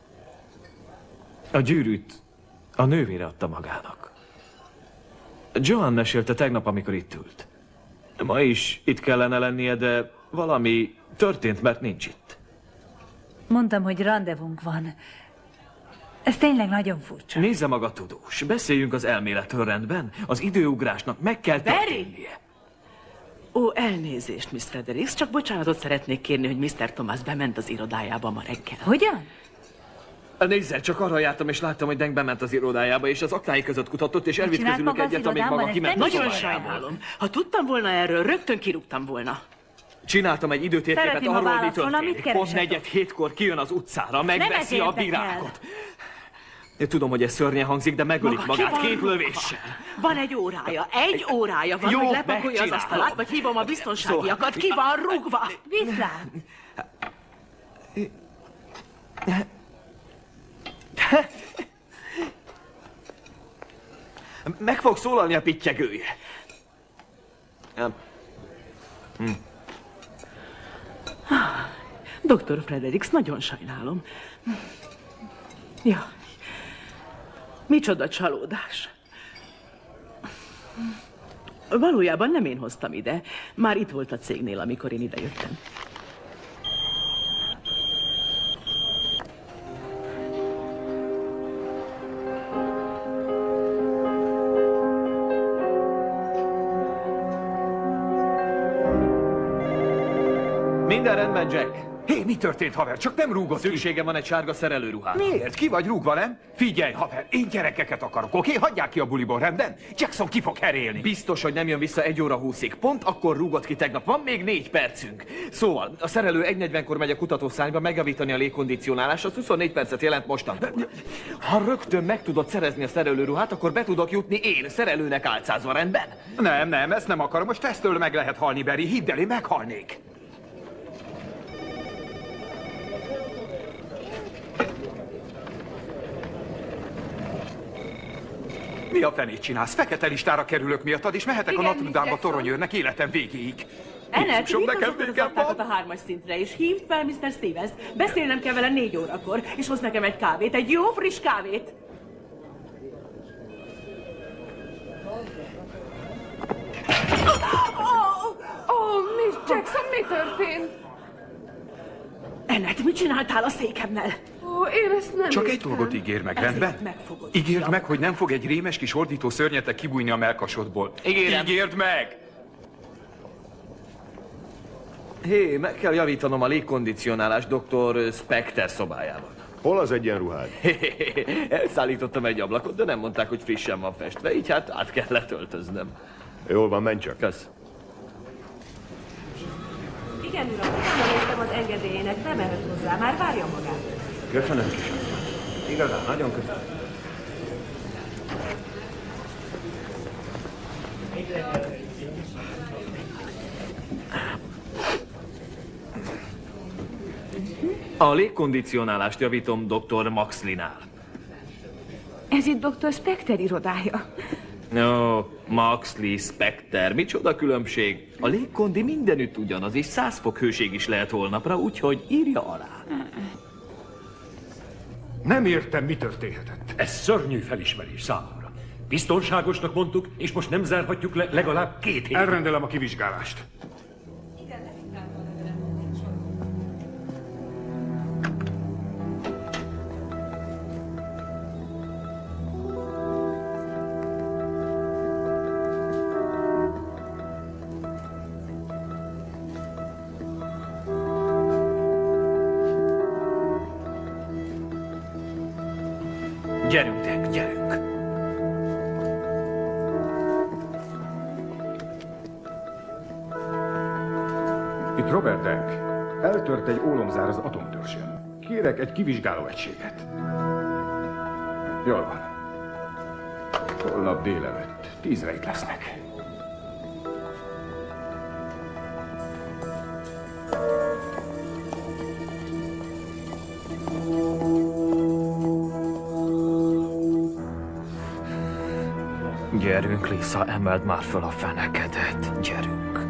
A gyűrűt a nővére adta magának. Joan mesélte tegnap, amikor itt ült. Ma is itt kellene lennie, de valami történt, mert nincs itt. Mondtam, hogy randevunk van. Ez tényleg nagyon furcsa. Nézze maga, tudós. Beszéljünk az elméletről, rendben? Az időugrásnak meg kell történnie. Ó, elnézést, Miss Fredericks, csak bocsánatot szeretnék kérni, hogy Mr. Thomas bement az irodájába ma reggel. Hogyan? Nézzel, csak arra jártam, és láttam, hogy Denk bement az irodájába, és az aknái között kutatott, és elvitt közülük egyet, amíg maga kiment. Nagyon sajnálom. Ha tudtam volna erről, rögtön kirúgtam volna. Csináltam egy időtérképet arról, mi történik. Pont 6:45-kor kijön az utcára, megveszi a virágot. Én tudom, hogy ez szörnyen hangzik, de megölik magát 2 lövéssel. Van egy órája, van, hogy lepakolja az asztalát, vagy hívom a biztonságiakat. Ki van rúgva? Viszlát! Meg fog szólalni a pittyegője. Dr. Fredericks, nagyon sajnálom. Jaj, micsoda csalódás. Valójában nem én hoztam ide. Már itt volt a cégnél, amikor én idejöttem. Minden rendben, Jack. Hé, mi történt, haver? Csak nem rúgott ki. Szükségem van egy sárga szerelőruhára. Miért? Ki vagy rúgva, nem? Figyelj, haver, én gyerekeket akarok, oké? Hagyják ki a buliból, rendben? Jackson ki fog herélni. Biztos, hogy nem jön vissza 1:20-ig. Pont akkor rúgott ki tegnap. Van még 4 percünk. Szóval, a szerelő 1:40-kor megy a kutatószárnyba megjavítani a légkondicionálást, az 24 percet jelent mostantól. Ha rögtön meg tudod szerezni a szerelőruhát, akkor be tudok jutni én, szerelőnek álcázva, rendben? Nem, ezt nem akarom. Most eztől meg lehet halni, Barry. Hidd el, én meghalnék. Mi a fenét csinálsz? Fekete listára kerülök miattad, és mehetek a Notre Dame-ba toronyőrnek életem végéig. Ennek, vidd azokat az aktákat a 3-as szintre, és hívd fel Mr. Stevens-t. Beszélnem kell vele 4 órakor, és hoz nekem egy kávét, egy jó friss kávét. Miss Jackson, mi történt? Ennek, mit csináltál a székemmel? Én ezt nem Csak egy dolgot ígér meg, rendben? Ígérd meg, hogy nem fog egy rémes kis ordító szörnyetek kibújni a mellkasodból. Ígérem. Ígérd meg! Hé, meg kell javítanom a légkondicionálást Dr. Specter szobájában. Hol az egyenruhád? Elszállítottam egy ablakot, de nem mondták, hogy frissen van festve, így hát át kellett öltöznöm. Jól van, menj csak. Kösz. Igen, uram, utána néztem az engedélyének, nem mehet hozzá, már várja magát. Köszönöm, kisasszony. Igazán, nagyon köszönöm. A légkondicionálást javítom dr. Maxlinál. Ez itt dr. Specter irodája. No, Maxley, Specter, micsoda különbség. A légkondi mindenütt ugyanaz, és 100 fok hőség is lehet holnapra, úgyhogy írja alá. Nem értem, mi történhetett. Ez szörnyű felismerés számomra. Biztonságosnak mondtuk, és most nem zárhatjuk le legalább 2 hétig. Elrendelem a kivizsgálást. Gyerünk, Dek, gyerünk! Itt Robert Denk. Eltört egy ólomzár az atomtörzsön. Kérek egy kivizsgáló egységet. Jól van. Holnap délelőtt 10-re itt lesznek. Gyerünk, Lisa, emeld már föl a fenekedet. Gyerünk.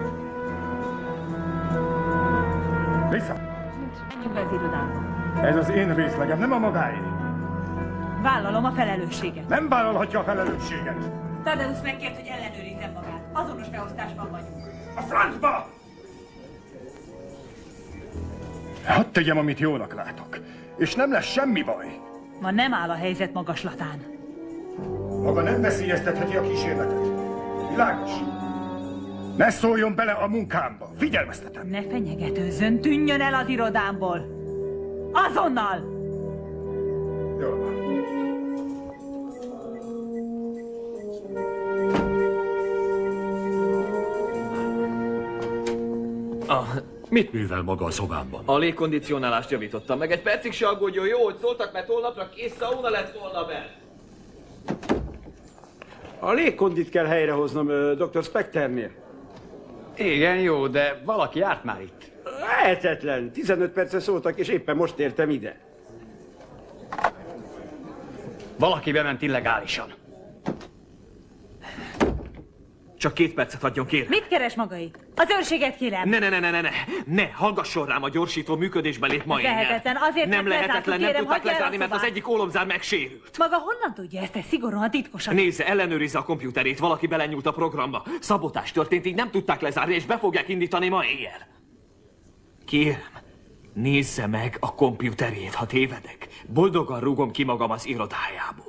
Lisa! Menjünk be az irodába. Ez az én részlegem, nem a magáé. Vállalom a felelősséget. Nem vállalhatja a felelősséget. Tadeusz megkért, hogy ellenőrizzem magát. Azonos beosztásban vagyunk. A francba! Hadd tegyem, amit jónak látok. És nem lesz semmi baj. Ma nem áll a helyzet magaslatán. Maga nem veszélyeztetheti a kísérletet. Világos? Ne szóljon bele a munkámba. Figyelmeztetem. Ne fenyegetőzzön, tűnjön el az irodámból. Azonnal! Jól van. Mit művel maga a szobámban? A légkondicionálást javítottam meg. Egy percig se aggódjon, jó, hogy szóltak, mert holnapra kész szauna lett volna be. A légkondit kell helyrehoznom dr. Specternél. Igen, jó, de valaki járt már itt. Lehetetlen. 15 perce szóltak, és éppen most értem ide. Valaki bement illegálisan. Csak 2 percet adjon, kérem. Mit keres maga itt? Az őrséget kérem. Ne, hallgasson rám, a gyorsító működésbe lép ma éjjel. Lehetetlen, azért nem mert lehetetlen, nem kérem, tudták hagyja el lezárni, a mert az szobát. egyik ólomzár megsérült. Maga honnan tudja ezt? Ez szigorúan titkosan. Nézze, ellenőrizze a komputerét, valaki belenyúlt a programba. Szabotás történt, így nem tudták lezárni, és be fogják indítani ma éjjel. Kérem, nézze meg a komputerét, ha tévedek. Boldogan rúgom ki magam az irodájából.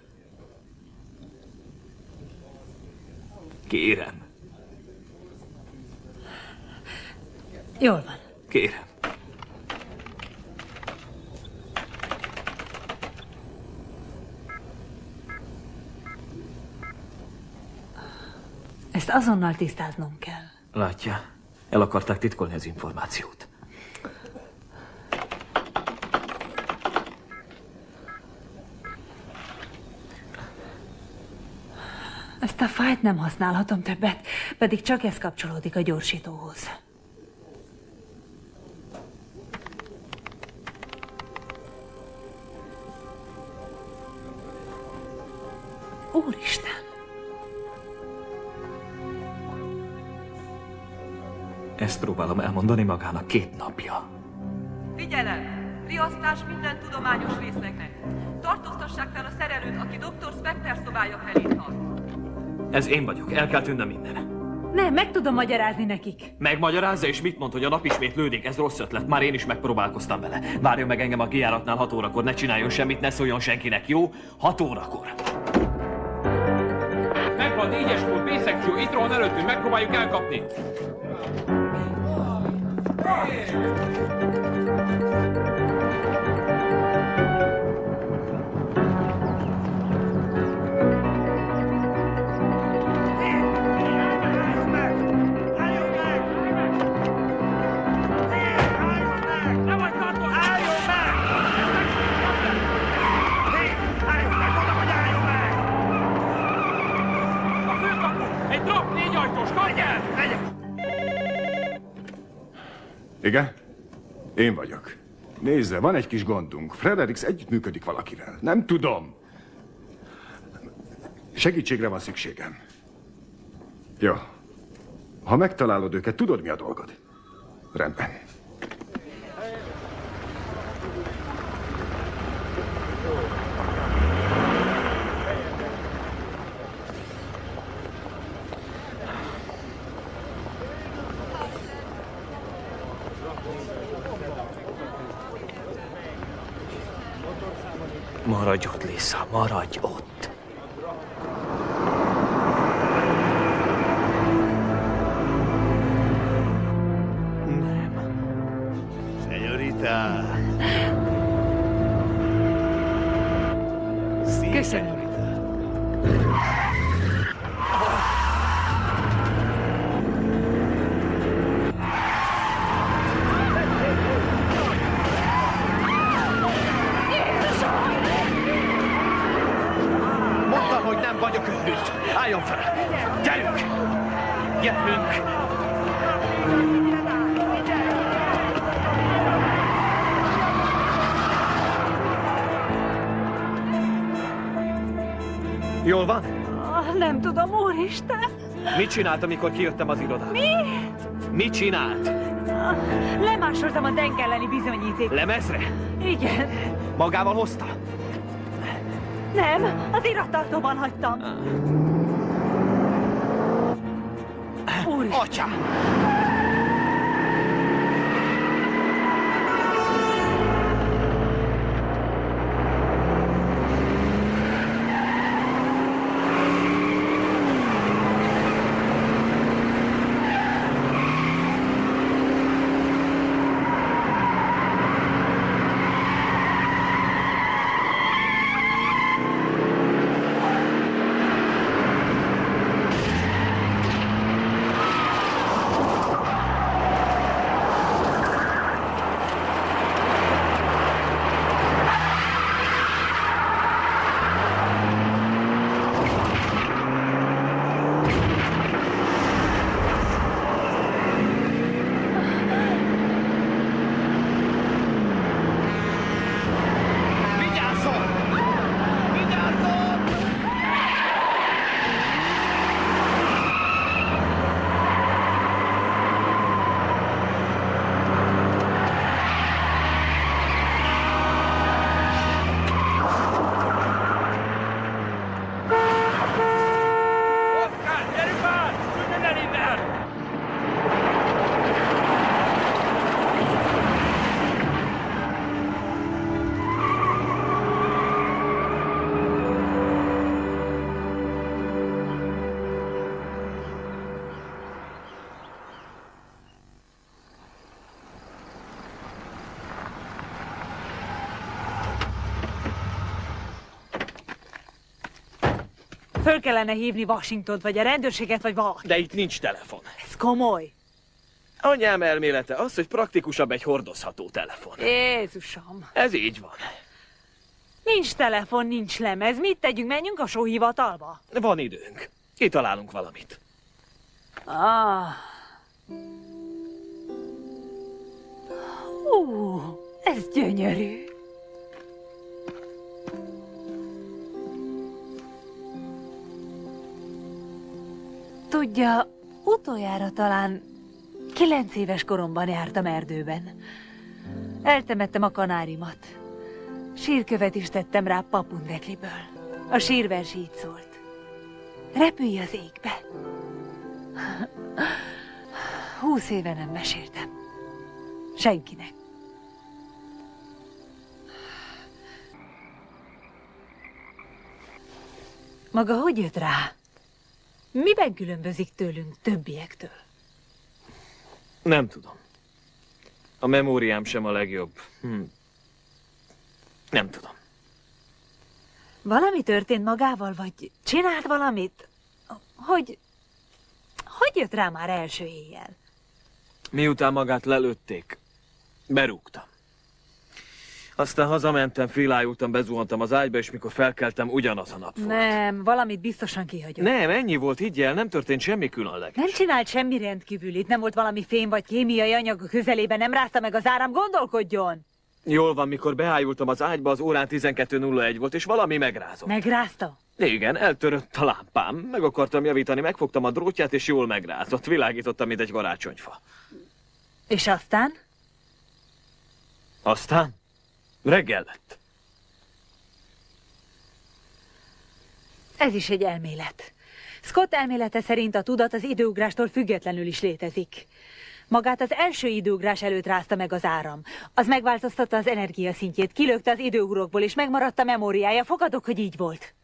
Kérem. Jól van. Kérem. Ezt azonnal tisztáznom kell. Látja, el akarták titkolni az információt. Ezt a fájt nem használhatom többet, pedig csak ez kapcsolódik a gyorsítóhoz. Úristen! Ezt próbálom elmondani magának 2 napja. Figyelem! Riasztás minden tudományos részlegnek. Tartóztassák fel a szerelőt, aki dr. Specter szobája felé tart. Ez én vagyok, el kell tűnnöm minden. Nem, meg tudom magyarázni nekik. Megmagyarázza, és mit mond, hogy a nap ismét lődik? Ez rossz ötlet, már én is megpróbálkoztam vele. Várjon meg engem a kijáratnál 6 órakor, ne csináljon semmit, ne szóljon senkinek, jó? 6 órakor. Megvan 4-es kód, B-szekció, itt rohan előttünk, megpróbáljuk elkapni. Igen? Én vagyok. Nézze, van egy kis gondunk. Fredericks együttműködik valakivel. Nem tudom. Segítségre van szükségem. Jó. Ha megtalálod őket, tudod, mi a dolgod? Rendben. Maradj ott, Lisa, maradj ott. Señorita. Köszönöm. Mondtam, hogy nem vagyok őrült. Álljon fel! Gyerünk! Gyerünk! Jól van? Nem tudom, úristen. Mit csinált, amikor kijöttem az irodába? Mi? Mit csinált? Lemásoltam a Denk elleni bizonyíték. Lemezre? Igen. Magával hozta? Nem, az irattartóban hagytam. Úristen. Atyám! Föl kellene hívni Washingtont, vagy a rendőrséget, vagy valaki. De itt nincs telefon. Ez komoly. Anyám elmélete az, hogy praktikusabb egy hordozható telefon. Jézusom. Ez így van. Nincs telefon, nincs lemez. Mit tegyünk? Menjünk a sóhivatalba? Van időnk. Kitalálunk valamit. Ez gyönyörű. Tudja, utoljára talán 9 éves koromban jártam erdőben. Eltemettem a kanárimat. Sírkövet is tettem rá papundekliből. A sírvers így szólt. Repülj az égbe. 20 éve nem meséltem. Senkinek. Maga hogy jött rá? Miben különbözik tőlünk többiektől? Nem tudom. A memóriám sem a legjobb. Nem tudom. Valami történt magával, vagy csinált valamit? Hogy jött rá már első éjjel? Miután magát lelőtték, berúgtam. Aztán hazamentem, félájultam, bezuhantam az ágyba, és mikor felkeltem, ugyanaz a nap volt. Nem, valamit biztosan kihagyott. Nem, ennyi volt, higgyel, nem történt semmi különleges. Nem csinált semmi rendkívülit, nem volt valami fém vagy kémiai anyag a közelében, nem rázta meg az áram, gondolkodjon! Jól van, mikor beájultam az ágyba, az órán 12:01 volt, és valami megrázott. Megrázta? Igen, eltörött a lámpám. Meg akartam javítani, megfogtam a drótját, és jól megrázott. Világítottam, mint egy karácsonyfa. És aztán? Aztán? Reggel lett. Ez is egy elmélet. Scott elmélete szerint a tudat az időugrástól függetlenül is létezik. Magát az első időugrás előtt rázta meg az áram. Az megváltoztatta az energiaszintjét, kilökte az időugrókból, és megmaradt a memóriája. Fogadok, hogy így volt.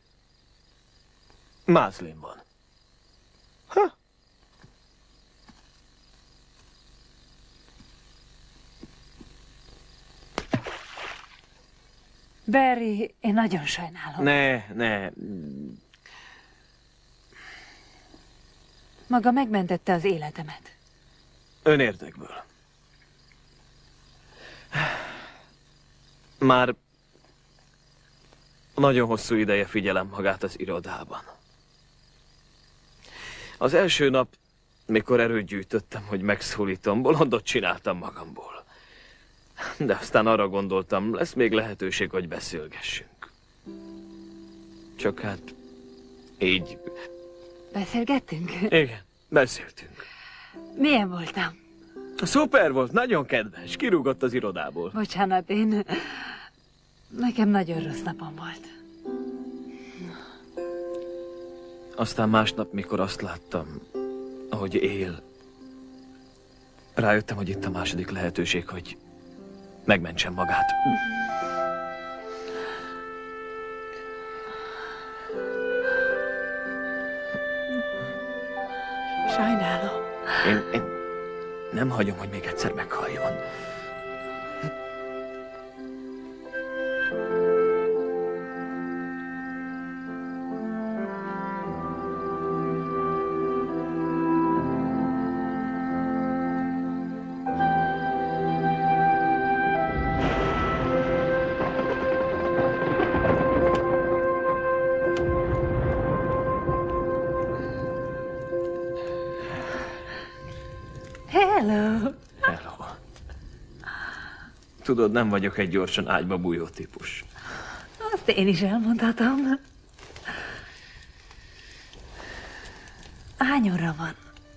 Mázlim van. Ha? Barry, én nagyon sajnálom. Ne. Maga megmentette az életemet. Önérdekből. Már nagyon hosszú ideje figyelem magát az irodában. Az első nap, mikor erőt gyűjtöttem, hogy megszólítom, bolondot csináltam magamból. De aztán arra gondoltam, lesz még lehetőség, hogy beszélgessünk. Csak hát így... Beszélgettünk? Igen, beszéltünk. Milyen voltam? Szuper volt, nagyon kedves, kirúgott az irodából. Bocsánat, nekem nagyon rossz napom volt. Aztán másnap, mikor azt láttam, ahogy él, rájöttem, hogy itt a második lehetőség, hogy megmentsem magát. Sajnálom. Én nem hagyom, hogy még egyszer meghalljon. Hello. Tudod, nem vagyok egy gyorsan ágyba bújó típus. Azt én is elmondhatom. Hány óra van?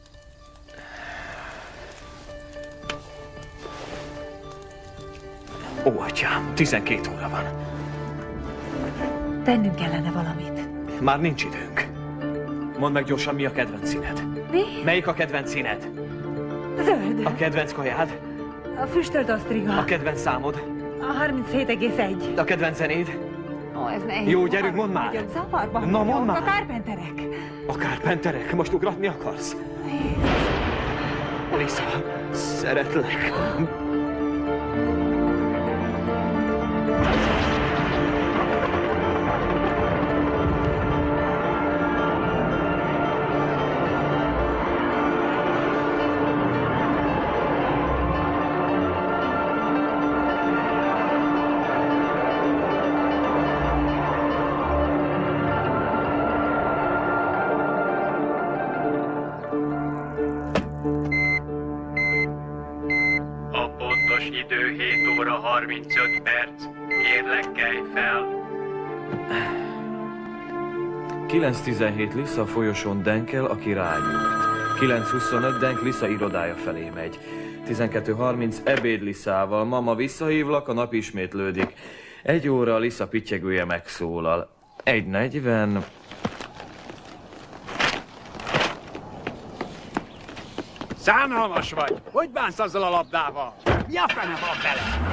Ó, atyám, 12 óra van. Tennünk kellene valamit. Már nincs időnk. Mondd meg gyorsan, mi a kedvenc színed? Mi? Melyik a kedvenc színed? Zöld. A kedvenc kajád? A füstölt osztriga. A kedvenc számod? A 37,1. A kedvenc zenéd? Ó, ez nehéz. Jó, gyerünk, mondd már! Vagyok zavarban. Na, mondd már! A Carpenterek. A Carpenterek? Most ugratni akarsz? Lisa, szeretlek. Idő 7 óra 35 perc. Kérlek, kelj fel. 9:17 Lisa a folyosón denkel, aki rágyújt. 9:25 Denk Lisa irodája felé megy. 12:30 ebéd Lisával. Mama, visszahívlak, a nap ismétlődik. 1 óra Lisa pittyegője megszólal. 1:40... Szánalmas vagy! Hogy bánsz azzal a labdával? Mi a fene van vele?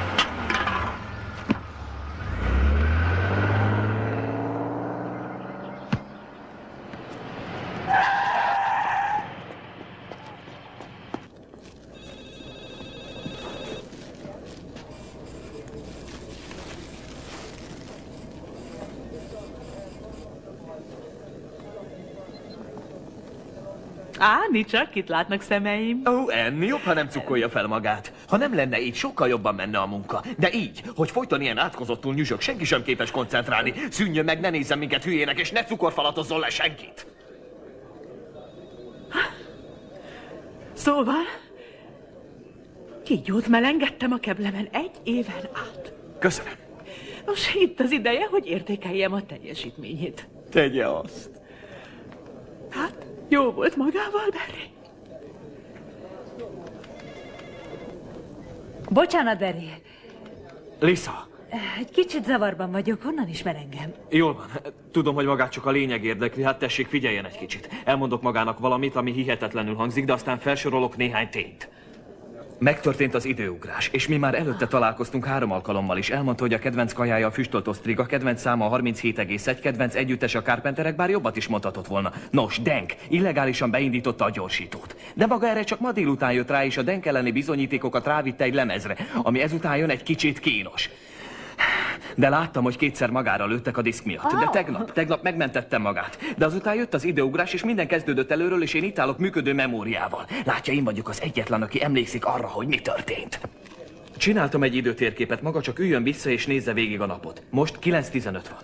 Áni, csak itt látnak szemeim. Ó, Annie, jobb, ha nem cukkolja fel magát. Ha nem lenne így, sokkal jobban menne a munka. De így, hogy folyton ilyen átkozottul nyüzsök, senki sem képes koncentrálni. Szűnjön meg, ne nézzen minket hülyének, és ne cukorfalatozzon le senkit. Szóval, kígyót melengedtem a keblemen 1 éven át. Köszönöm. Nos, itt az ideje, hogy értékeljem a teljesítményét. Tegye azt. Hát, jó volt magával, Barry? Bocsánat, Barry. Lisa. Egy kicsit zavarban vagyok, honnan ismer engem? Jól van. Tudom, hogy magát csak a lényeg érdekli, hát tessék, figyeljen egy kicsit. Elmondok magának valamit, ami hihetetlenül hangzik, de aztán felsorolok néhány tényt. Megtörtént az időugrás, és mi már előtte találkoztunk 3 alkalommal is. Elmondta, hogy a kedvenc kajája a füstölt osztriga, kedvenc száma a 37,1, kedvenc együttes a Carpenterek, bár jobbat is mondhatott volna. Nos, Denk illegálisan beindította a gyorsítót. De maga erre csak ma délután jött rá, és a Denk elleni bizonyítékokat rávitte egy lemezre, ami ezután jön egy kicsit kínos. De láttam, hogy 2-szer magára lőttek a diszk miatt. De tegnap megmentettem magát. De azután jött az időugrás, és minden kezdődött előről, és én itt állok működő memóriával. Látja, én vagyok az egyetlen, aki emlékszik arra, hogy mi történt. Csináltam egy időtérképet, maga csak üljön vissza, és nézze végig a napot. Most 9:15 van.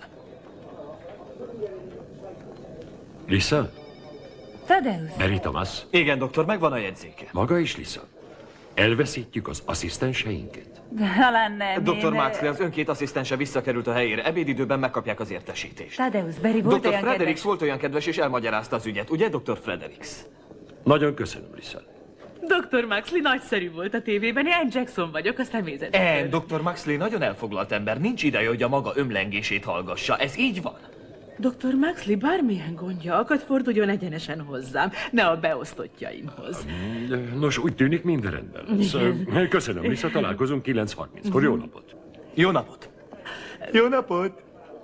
Lisa? Tadeusz. Barry Thomas? Igen, doktor, megvan a jegyzéke. Maga is, Lisa. Elveszítjük az asszisztenseinket. Talán nem. Dr. Maxley, az ön 2 asszisztense visszakerült a helyére. Ebédidőben megkapják az értesítést. Tadeusz, Barry volt Dr. olyan Fredericks kedves. volt olyan kedves, és elmagyarázta az ügyet. Ugye, Dr. Fredericks? Nagyon köszönöm, Lisa. Dr. Maxley nagyszerű volt a tévében, én Jackson vagyok, a személyzetből. Dr. Maxley nagyon elfoglalt ember, nincs ideje, hogy a maga ömlengését hallgassa. Ez így van? Dr. Maxley, bármilyen gondja akad, forduljon egyenesen hozzám, ne a beosztottjaimhoz. Nos, úgy tűnik, minden rendben lesz. Köszönöm, Lisa, találkozunk 9:30-kor. Jó napot! Jó napot! Jó napot!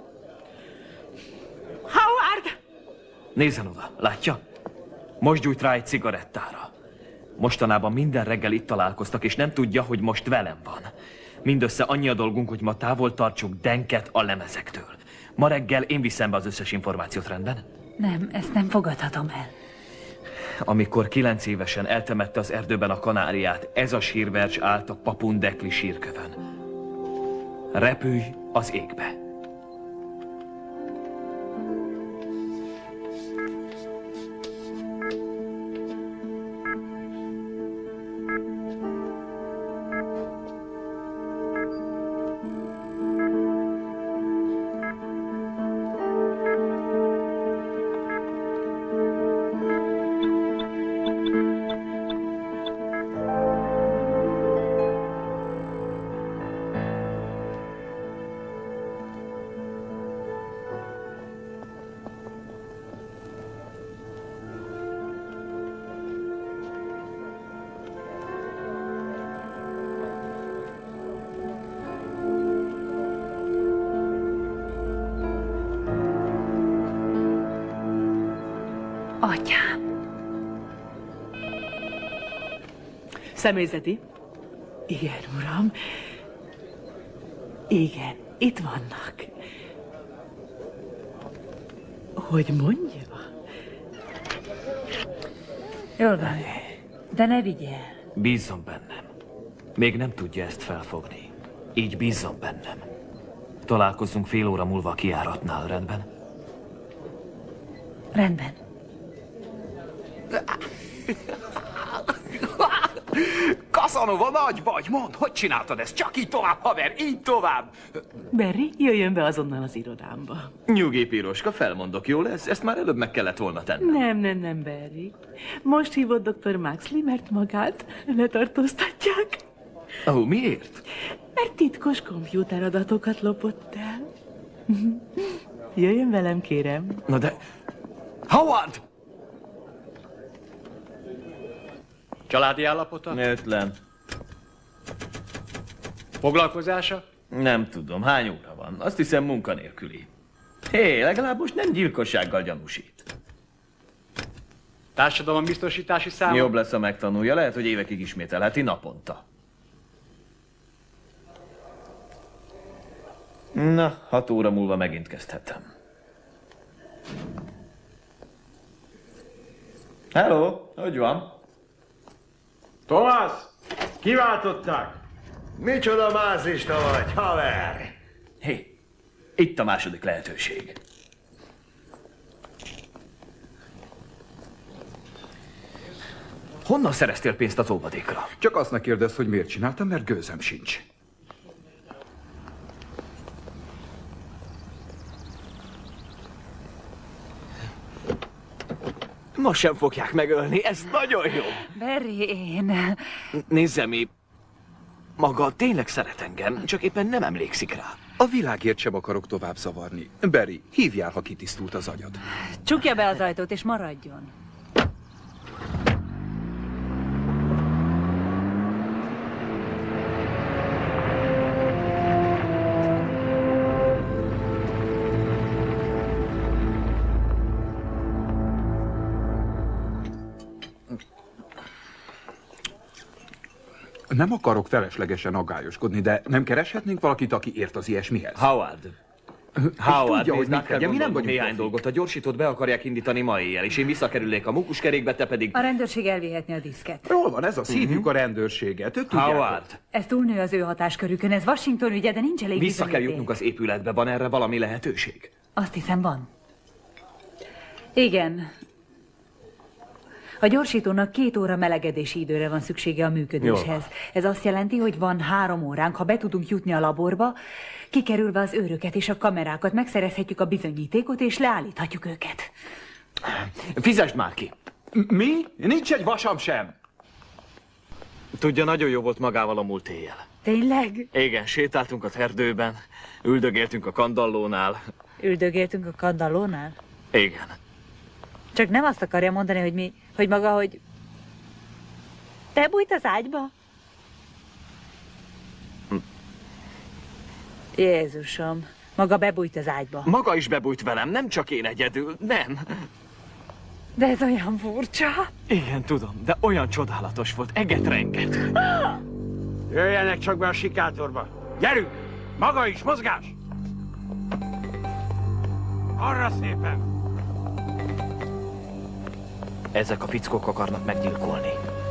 Howard! Nézzen oda, látja? Most gyújt rá egy cigarettára. Mostanában minden reggel itt találkoztak, és nem tudja, hogy most velem van. Mindössze annyi a dolgunk, hogy ma távol tartsuk Denket a lemezektől. Ma reggel én viszem be az összes információt, rendben? Nem, ezt nem fogadhatom el. Amikor 9 évesen eltemette az erdőben a kanáriát, ez a sírvercs állt a Papundekli sírkövön. Repülj az égbe! Atyám. Személyzeti? Igen, uram. Igen, itt vannak. Hogy mondja? Jól van, de ne vigye el. Bízzon bennem. Még nem tudja ezt felfogni. Így bízzon bennem. Találkozzunk fél óra múlva a kijáratnál, rendben? Rendben. Casanova, nagy vagy, mondd, hogy csináltad ezt? Csak így tovább, haver, így tovább! Barry, jöjjön be azonnal az irodámba. Nyugi, Piroska, felmondok, jó lesz? Ezt már előbb meg kellett volna tennem. Nem, Barry. Most hívott Dr. Maxley, mert magát letartóztatják. Miért? Mert titkos kompjúteradatokat lopott el. Jöjjön velem, kérem. Na de... Howard! Családi állapota? Ötlen. Foglalkozása? Nem tudom, hány óra van? Azt hiszem munkanélküli. Legalább most nem gyilkossággal gyanúsít. Társadalombiztosítási száma? Jobb lesz, ha megtanulja. Lehet, hogy évekig ismételheti naponta. Na, 6 óra múlva megint kezdhetem. Hello, hogy van? Tomás, kiváltották! Micsoda mázlista vagy, haver! Hé, itt a második lehetőség. Honnan szereztél pénzt az óvadékra? Csak azt ne kérdezz, hogy miért csináltam, mert gőzem sincs. Ma sem fogják megölni, ez nagyon jó. Barry, én... Nézze, mi... Maga tényleg szeret engem, csak éppen nem emlékszik rá. A világért sem akarok tovább zavarni. Barry, hívjál, ha kitisztult az agyad. Csukja be az ajtót, és maradjon. Nem akarok feleslegesen aggályoskodni, de nem kereshetnénk valakit, aki ért az ilyesmihez? Howard, tudja, hogy mit kell mi nem vagyunk néhány profi. dolgot. A gyorsítót be akarják indítani ma éjjel, és én visszakerülnék a mukuskerékbe, te pedig... A rendőrség elvihetni a diszket. Jól van, ez a szívjuk a rendőrséget. Ők tudják, Howard, Ez túlnő az ő hatáskörükön, ez Washington ügye, de nincs elég vissza kell bizonyíték. jutnunk az épületbe, van erre valami lehetőség? Azt hiszem, van. Igen. A gyorsítónak 2 óra melegedési időre van szüksége a működéshez. Ez azt jelenti, hogy van 3 óránk, ha be tudunk jutni a laborba, kikerülve az őröket és a kamerákat, megszerezhetjük a bizonyítékot, és leállíthatjuk őket. Fizesd már ki! Mi? Nincs egy vasam sem! Tudja, nagyon jó volt magával a múlt éjjel. Tényleg? Igen, sétáltunk az erdőben, üldögéltünk a kandallónál. Üldögéltünk a kandallónál? Igen. Csak nem azt akarja mondani, hogy maga, hogy... Te bújt az ágyba? Jézusom, maga bebújt az ágyba. Maga is bebújt velem, nem csak én egyedül, nem. De ez olyan furcsa. Igen, tudom, de olyan csodálatos volt, eget-renget. Jöjjenek csak be a sikátorba. Gyerünk! Maga is, mozgás! Arra szépen! Ezek a fickók akarnak meggyilkolni.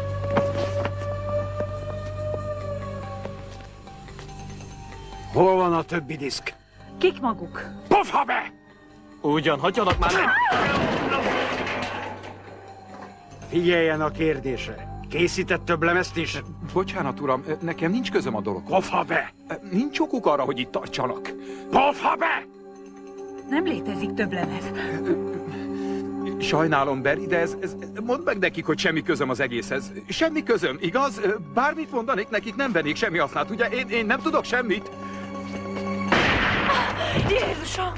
Hol van a többi diszk? Kik maguk? Pofha be! Ugyan, hagyjanak már nem! Figyeljen a kérdésre. Készített több lemezt is? Bocsánat, uram, nekem nincs közöm a dologhoz. Pofha be! Nincs okuk arra, hogy itt tartsanak. Pofha be! Nem létezik több lemez. Sajnálom, Barry, de mondd meg nekik, hogy semmi közöm az egészhez. Semmi közöm, igaz? Bármit mondanék nekik, nem vennék semmi hasznát, ugye? Én nem tudok semmit. Jézusom!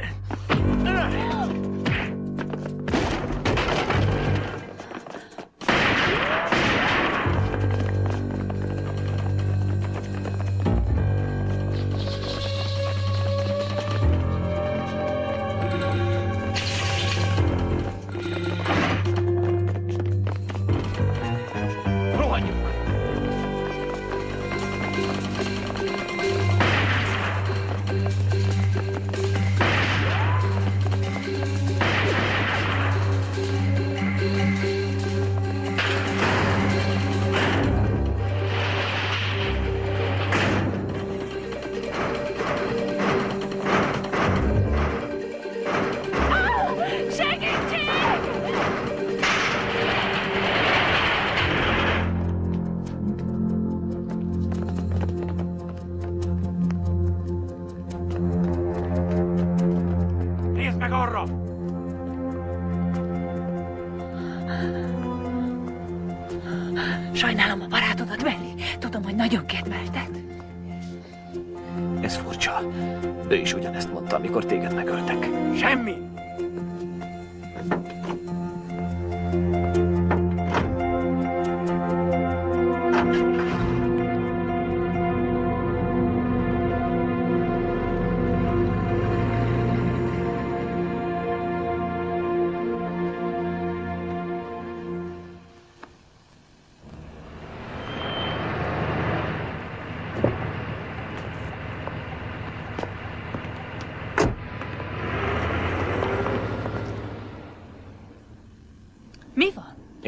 Sajnálom a barátodat, Barry. Tudom, hogy nagyon kedvelted. Ez furcsa. Ő is ugyanezt mondta, amikor téged megöltek. Semmi!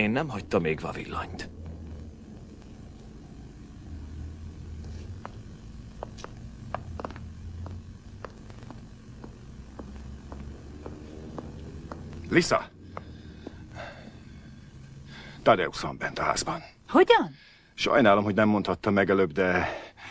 én nem hagytam még a villanyt. Lisa! Tadeusz van bent a házban. Hogyan? Sajnálom, hogy nem mondhattam meg előbb, de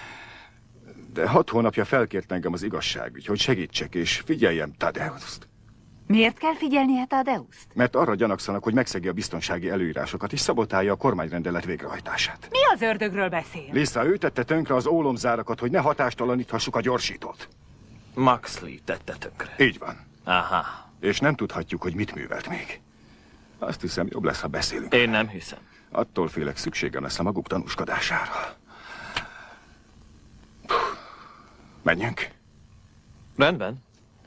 6 hónapja felkért engem az igazságügy, hogy segítsek és figyeljem Tadeuszt. Miért kell figyelnie Tadeuszt? Mert arra gyanakszanak, hogy megszegi a biztonsági előírásokat és szabotálja a kormányrendelet végrehajtását. Mi az ördögről beszél? Lisa, ő tette tönkre az ólomzárakat, hogy ne hatástalanítassuk a gyorsítót. Maxley tette tönkre. Így van. Aha. És nem tudhatjuk, hogy mit művelt még. Azt hiszem, jobb lesz, ha beszélünk. Én nem hiszem. Attól félek, szükségem lesz a maguk tanúskodására. Menjünk. Rendben.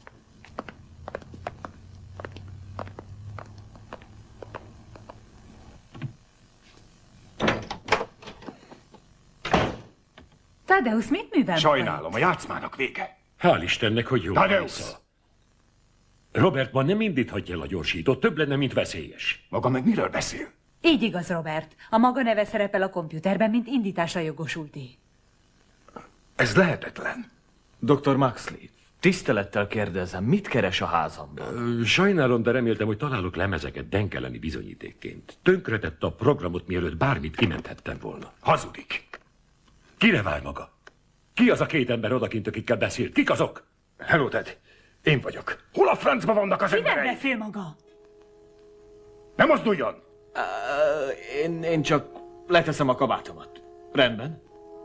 Tadeusz mit művel? Sajnálom, a játszmának vége. Hál' Istennek, hogy jó. Tadeusz! Robert ma nem indíthatja el a gyorsítót, több lenne, mint veszélyes. Maga meg miről beszél? Így igaz, Robert. A maga neve szerepel a kompjúterben, mint indításra jogosulté. Ez lehetetlen. Dr. Maxley, tisztelettel kérdezem, mit keres a házamban? Sajnálom, de reméltem, hogy találok lemezeket Denk elleni bizonyítékként. Tönkretette a programot, mielőtt bármit kimenthettem volna. Hazudik. Kire vár maga? Ki az a 2 ember odakint, akikkel beszélt? Kik azok? Hello, Ted. Én vagyok. Hol a francba vannak az Mivel emberei? beszél maga? Ne mozduljon! Én csak leteszem a kabátomat. Rendben.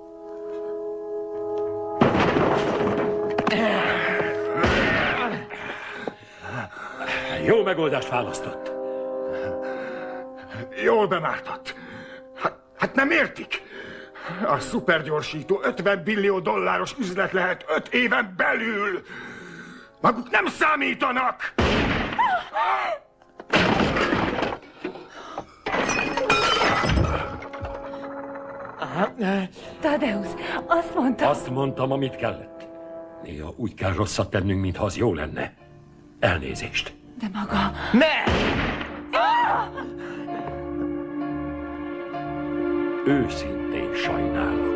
Jó megoldást választott. Jól bemártott. Hát nem értik? A szupergyorsító 50 billió dolláros üzlet lehet 5 éven belül. Maguk nem számítanak! Tadeusz, azt mondta... Azt mondtam, amit kellett. Néha úgy kell rosszat tennünk, mintha az jó lenne. Elnézést. De maga... Ne! Őszintén sajnálom.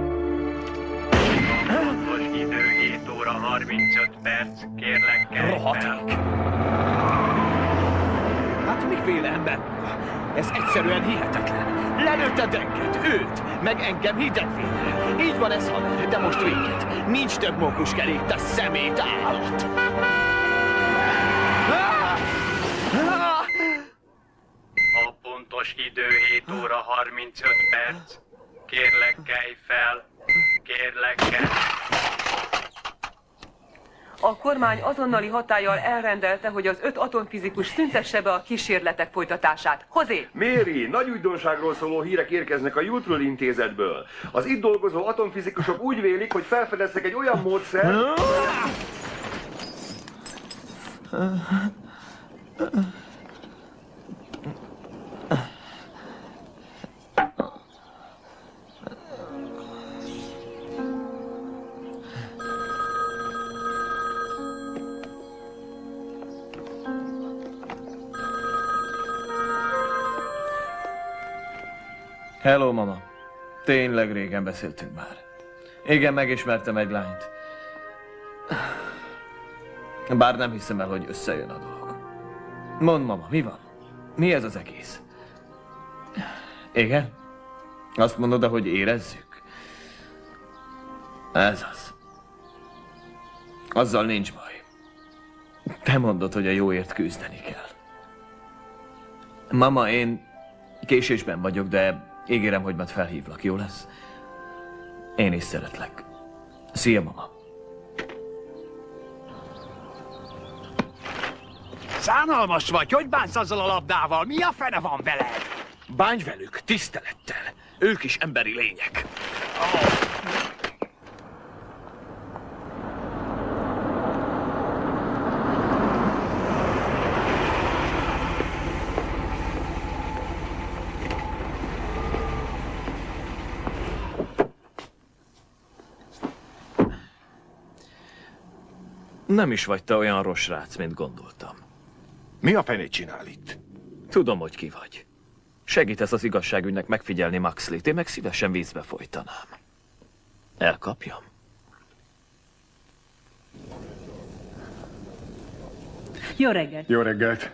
Pontos idő 7 óra 35 perc. Kérlek, kelj fel. Rohadék! Hát miféle ember? Ez egyszerűen hihetetlen. Lelőtte Denket, őt, meg engem hidegvérrel. Így van ez, haver, de most véget. Nincs több mókuskerék, te szemét állat! A pontos idő 7 óra 35 perc. Kérlek, kelj fel. Kérlek, kelj. A kormány azonnali hatállyal elrendelte, hogy az 5 atomfizikus szüntesse be a kísérletek folytatását. Hozé! Méri, nagy újdonságról szóló hírek érkeznek a Youthről intézetből. Az itt dolgozó atomfizikusok úgy vélik, hogy felfedeztek egy olyan módszert... Hello, mama. Tényleg régen beszéltünk már. Igen, megismertem egy lányt. Bár nem hiszem el, hogy összejön a dolog. Mondd, mama, mi van? Mi ez az egész? Igen? Azt mondod, hogy érezzük? Ez az. Azzal nincs baj. Te mondod, hogy a jóért küzdeni kell. Mama, én késésben vagyok, de ígérem, hogy majd felhívlak, jó lesz? Én is szeretlek. Szia, mama. Szánalmas vagy, hogy bánsz azzal a labdával? Mi a fene van veled? Bánj velük, tisztelettel. Ők is emberi lények. Nem is vagy te olyan rossz rác, mint gondoltam. Mi a fenét csinál itt? Tudom, hogy ki vagy. Segítesz az igazságügynek megfigyelni Maxlit, én meg szívesen vízbe folytanám. Elkapjam. Jó reggelt. Jó reggelt.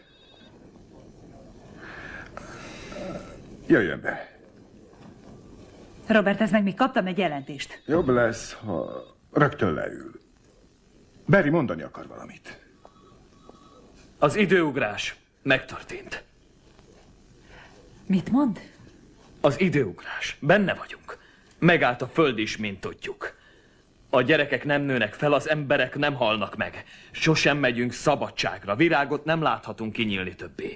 Jöjjön be. Robert, ez meg még kaptam egy jelentést. Jobb lesz, ha rögtön leül. Barry mondani akar valamit. Az időugrás megtörtént. Mit mond? Az időugrás. Benne vagyunk. Megállt a föld is, mint tudjuk. A gyerekek nem nőnek fel, az emberek nem halnak meg. Sosem megyünk szabadságra. Virágot nem láthatunk kinyílni többé.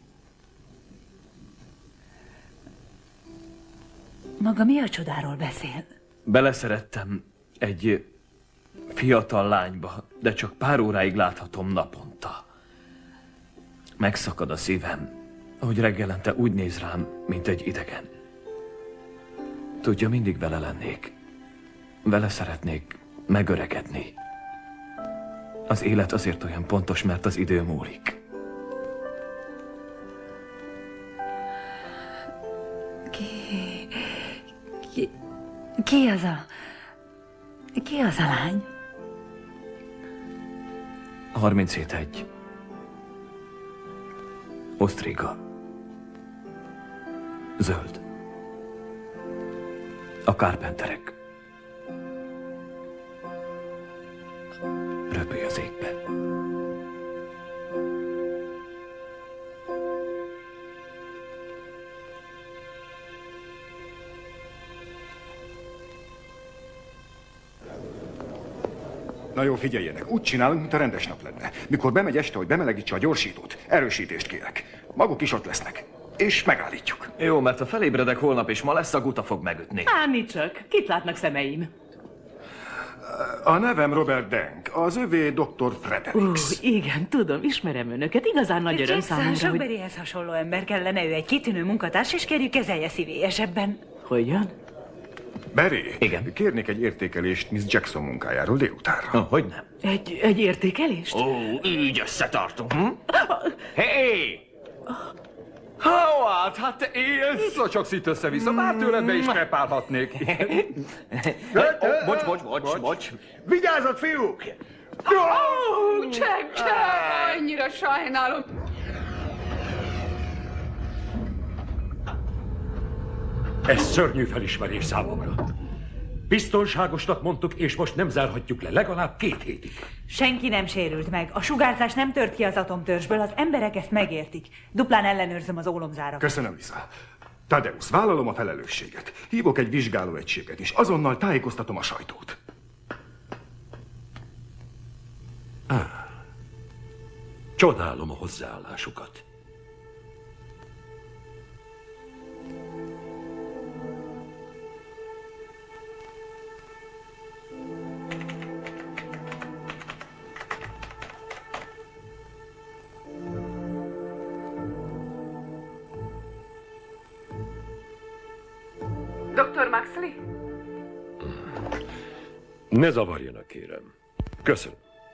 Maga mi a csodáról beszél? Beleszerettem egy fiatal lányba, de csak pár óráig láthatom naponta. Megszakad a szívem, hogy reggelente úgy néz rám, mint egy idegen. Tudja, mindig vele lennék. Vele szeretnék megöregedni. Az élet azért olyan pontos, mert az idő múlik. Ki az a lány? 37-1. Osztriga. Zöld. A Carpenterek. Röpülj az égbe. Na jó, figyeljenek, úgy csinálunk, mint a rendes nap lenne. Mikor bemegy este, hogy bemelegítse a gyorsítót, erősítést kérek. Maguk is ott lesznek. És megállítjuk. Jó, mert ha felébredek holnap és ma lesz, a guta fog megütni. Állni csak. Kit látnak szemeim? A nevem Robert Denk, az övé Dr. Fredericks. Igen, tudom, ismerem önöket. Igazán nagy öröm számomra, Sok hogy... Barryhez hasonló ember kellene, ő egy kitűnő munkatárs, és kérjük kezelje szívélyesebben. Hogyan? Barry, igen. Kérnék egy értékelést Miss Jackson munkájáról délutánra. Hogy nem? Egy értékelést? Ó, így összetartunk, hm? Hé! Howard, hát te élsz! Csak szitt össze-vissza, bár tőled be is repálhatnék. Bocs. Vigyázat, fiúk! Jack, annyira sajnálom. Ez szörnyű felismerés számomra. Biztonságosnak mondtuk, és most nem zárhatjuk le legalább 2 hétig. Senki nem sérült meg. A sugárzás nem tört ki az atomtörzsből, az emberek ezt megértik. Duplán ellenőrzöm az ólomzárat. Köszönöm, Lisa. Tadeusz, vállalom a felelősséget. Hívok egy vizsgálóegységet, és azonnal tájékoztatom a sajtót. Csodálom a hozzáállásukat. Dr. Maxley? Ne zavarjanak, kérem. Köszönöm.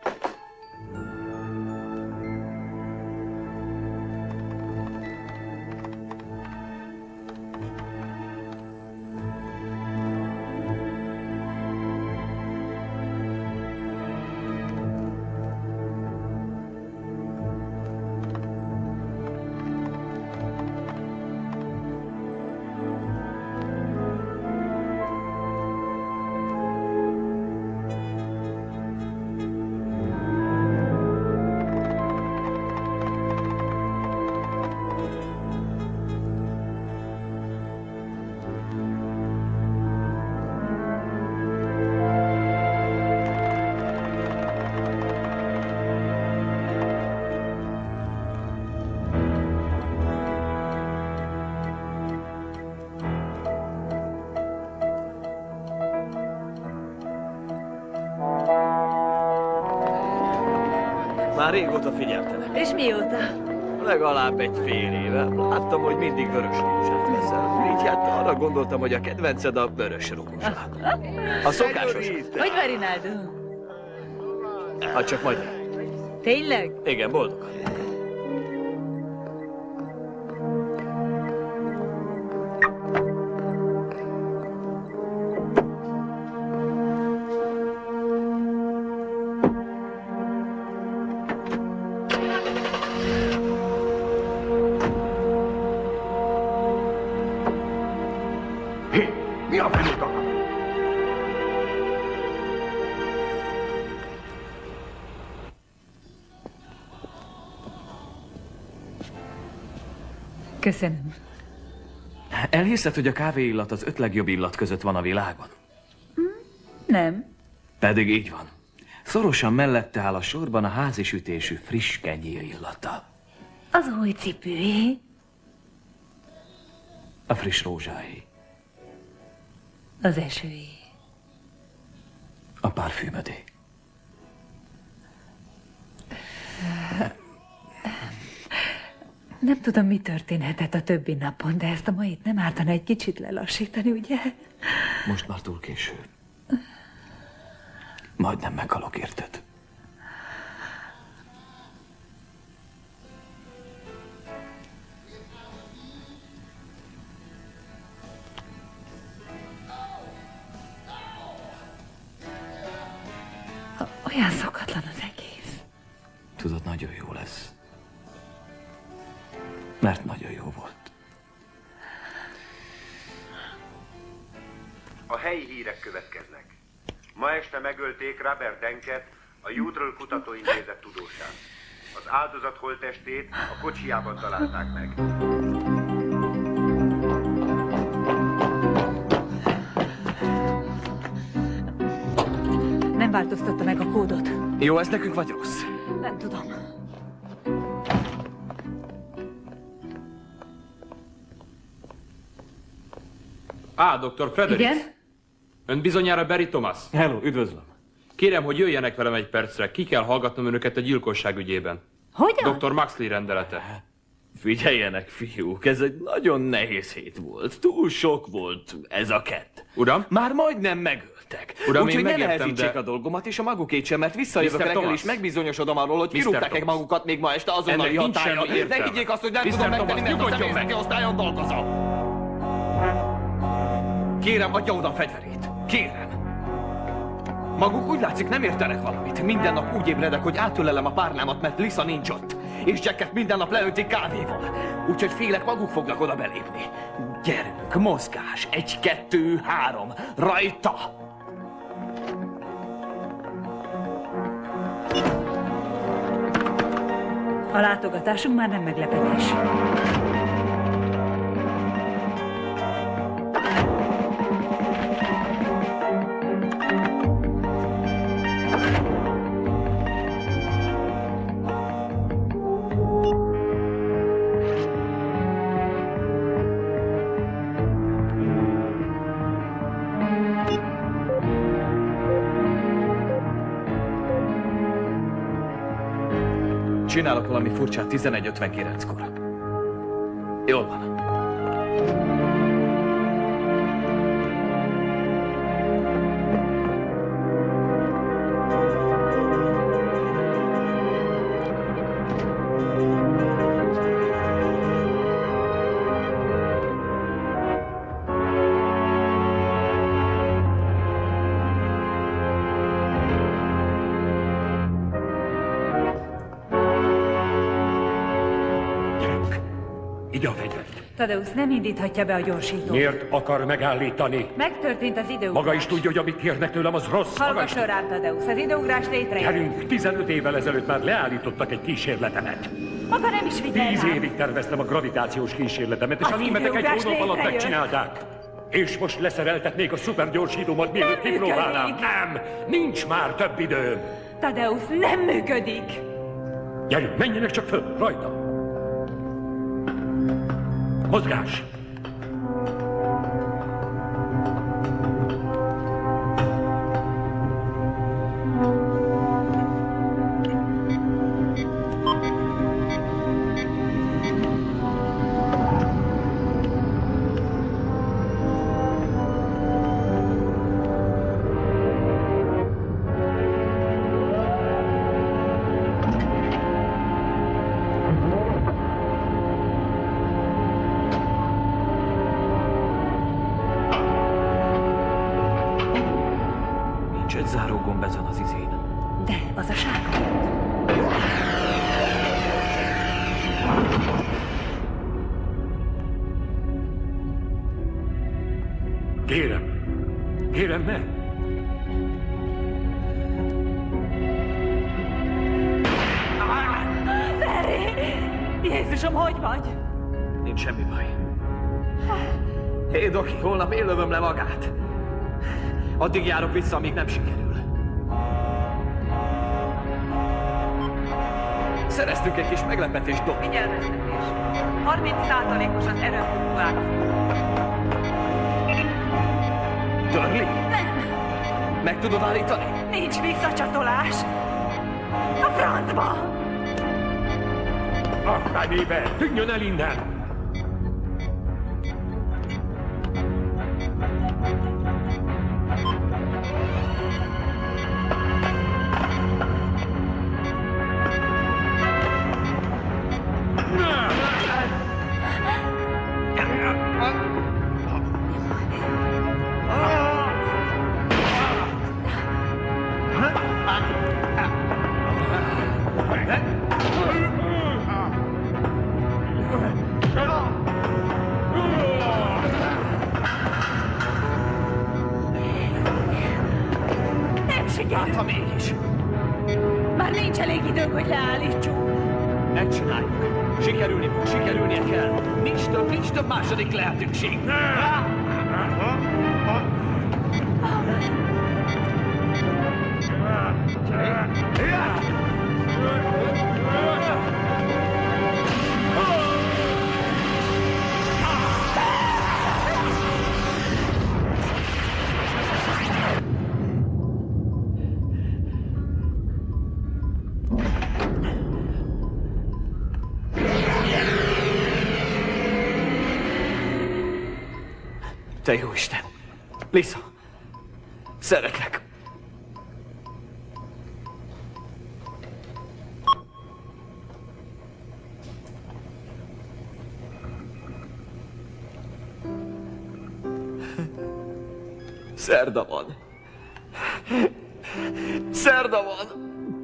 Már régóta figyeltelek. És mióta? Legalább egy fél éve. Láttam, hogy mindig vörös rózsát veszel. Így hát arra gondoltam, hogy a kedvenced a vörös rózsa. A szokásos. Hogy van, Rinaldo? Hát csak majd. Tényleg? Igen, boldog. Köszönöm. Elhiszed, hogy a kávéillat az 5 legjobb illat között van a világon? Nem. Pedig így van. Szorosan mellette áll a sorban a házi sütésű friss kenyér illata. Az új cipőé. A friss rózsáé. Az esőé. A parfümödé. Nem tudom, mi történhetett a többi napon, de ezt a mait nem ártana egy kicsit lelassítani, ugye? Most már túl késő. Majdnem meghalok, érted? Olyan szokatlan az egész. Tudod, nagyon jó lesz. Mert nagyon jó volt. A helyi hírek következnek. Ma este megölték Robert Denket, a Utrell Kutatóintézet tudósát. Az áldozat holttestét a kocsijában találták meg. Nem változtatta meg a kódot. Jó ez nekünk, vagy rossz? Nem tudom. Dr. Fredericks. Igen? Ön bizonyára Barry Thomas. Hello, üdvözlöm. Kérem, hogy jöjjenek velem egy percre. Ki kell hallgatnom önöket a gyilkosság ügyében. Hogyan? Dr. Maxley rendelete. Figyeljenek, fiúk, ez egy nagyon nehéz hét volt. Túl sok volt ez a kett. Uram? Már majdnem megöltek. Uram, úgyhogy én ne megértem, nehezítsék de... a dolgomat, és a magukét sem, mert visszajövök Mr. reggel, Thomas. és megbizonyosodom arról, hogy Mr. kirúgták-e Thomas. magukat még ma este azonnali Ennek nincs hatállyal. semmi értelme. Ne higgyék azt, hogy nem Mr. tudom megtenni, Thomas, mert a nyugodjon személyzeti meg. osztályon dolgozom. Kérem, adja oda a fegyverét. Kérem. Maguk úgy látszik nem értenek valamit. Minden nap úgy ébredek, hogy átölelem a párnámat, mert Lisa nincs ott. És Jacket minden nap leöntik kávéval. Úgyhogy félek, maguk fognak oda belépni. Gyerünk, mozgás. 1, 2, 3. Rajta! A látogatásunk már nem meglepetés. Csinálok valami furcsát 11:59-kor. Jól van. Így a fegyvert. Tadeusz nem indíthatja be a gyorsítót. Miért akar megállítani? Megtörtént az időugrás. Maga is tudja, hogy amit kérnek tőlem, az rossz. Hallgasson rám, Tadeusz, az időugrás létrejött. Gyerünk, 15 évvel ezelőtt már leállítottak egy kísérletemet. Maga nem is figyel 10 rám. évig terveztem a gravitációs kísérletemet, és Az a németek egy időugrás hónap alatt létrejött. megcsinálták. És most leszereltetnék a szupergyorsítómat, mielőtt Nem kipróbálnám. működik. Nem, nincs már több időm. Tadeusz, nem működik. Gyerünk, menjenek csak föl, rajta. Mozgás. Nincs egy zárógomb ezen az izén. De, az a sárga. Kérem ne! Barry! Jézusom, hogy vagy? Én nincs semmi baj. Hé, Doki, holnap én lövöm le magát. Addig járok vissza, amíg nem sikerül. Szereztünk egy kis meglepetést, Doki. Figyelmeztetés. 30%-os az erőfluktuáció. Törli? Nem. Meg tudod állítani? Nincs visszacsatolás. A francba! A fenébe! Tűnjön el innen! Hát, ha mégis. Már nincs elég időnk, hogy leállítsuk. Megcsináljuk. Sikerülni fog, sikerülnie kell. Nincs több második lehetőség. Te jó Isten! Lisa! Szeretlek! Szerda van! Szerda van!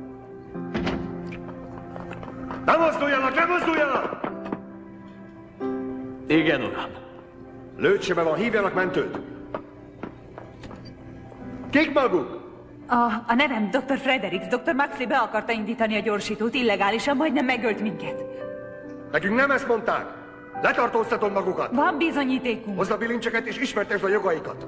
Ne mozduljanak, ne mozduljanak! Igen, uram. Lőtsebe van, hívjanak mentőt! Kik maguk? A nevem Dr. Fredericks. Dr. Maxley be akarta indítani a gyorsítót illegálisan, majdnem megölt minket. Nekünk nem ezt mondták. Letartóztatod magukat. Van bizonyítékunk. Hozd a bilincseket és ismertesd a jogaikat.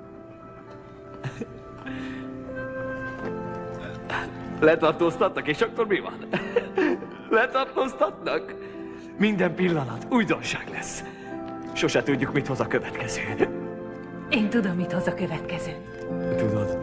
Letartóztatnak, és akkor mi van? Letartóztatnak? Minden pillanat újdonság lesz. Sose tudjuk, mit hoz a következő. Én tudom, mit hoz a következő. Tudod?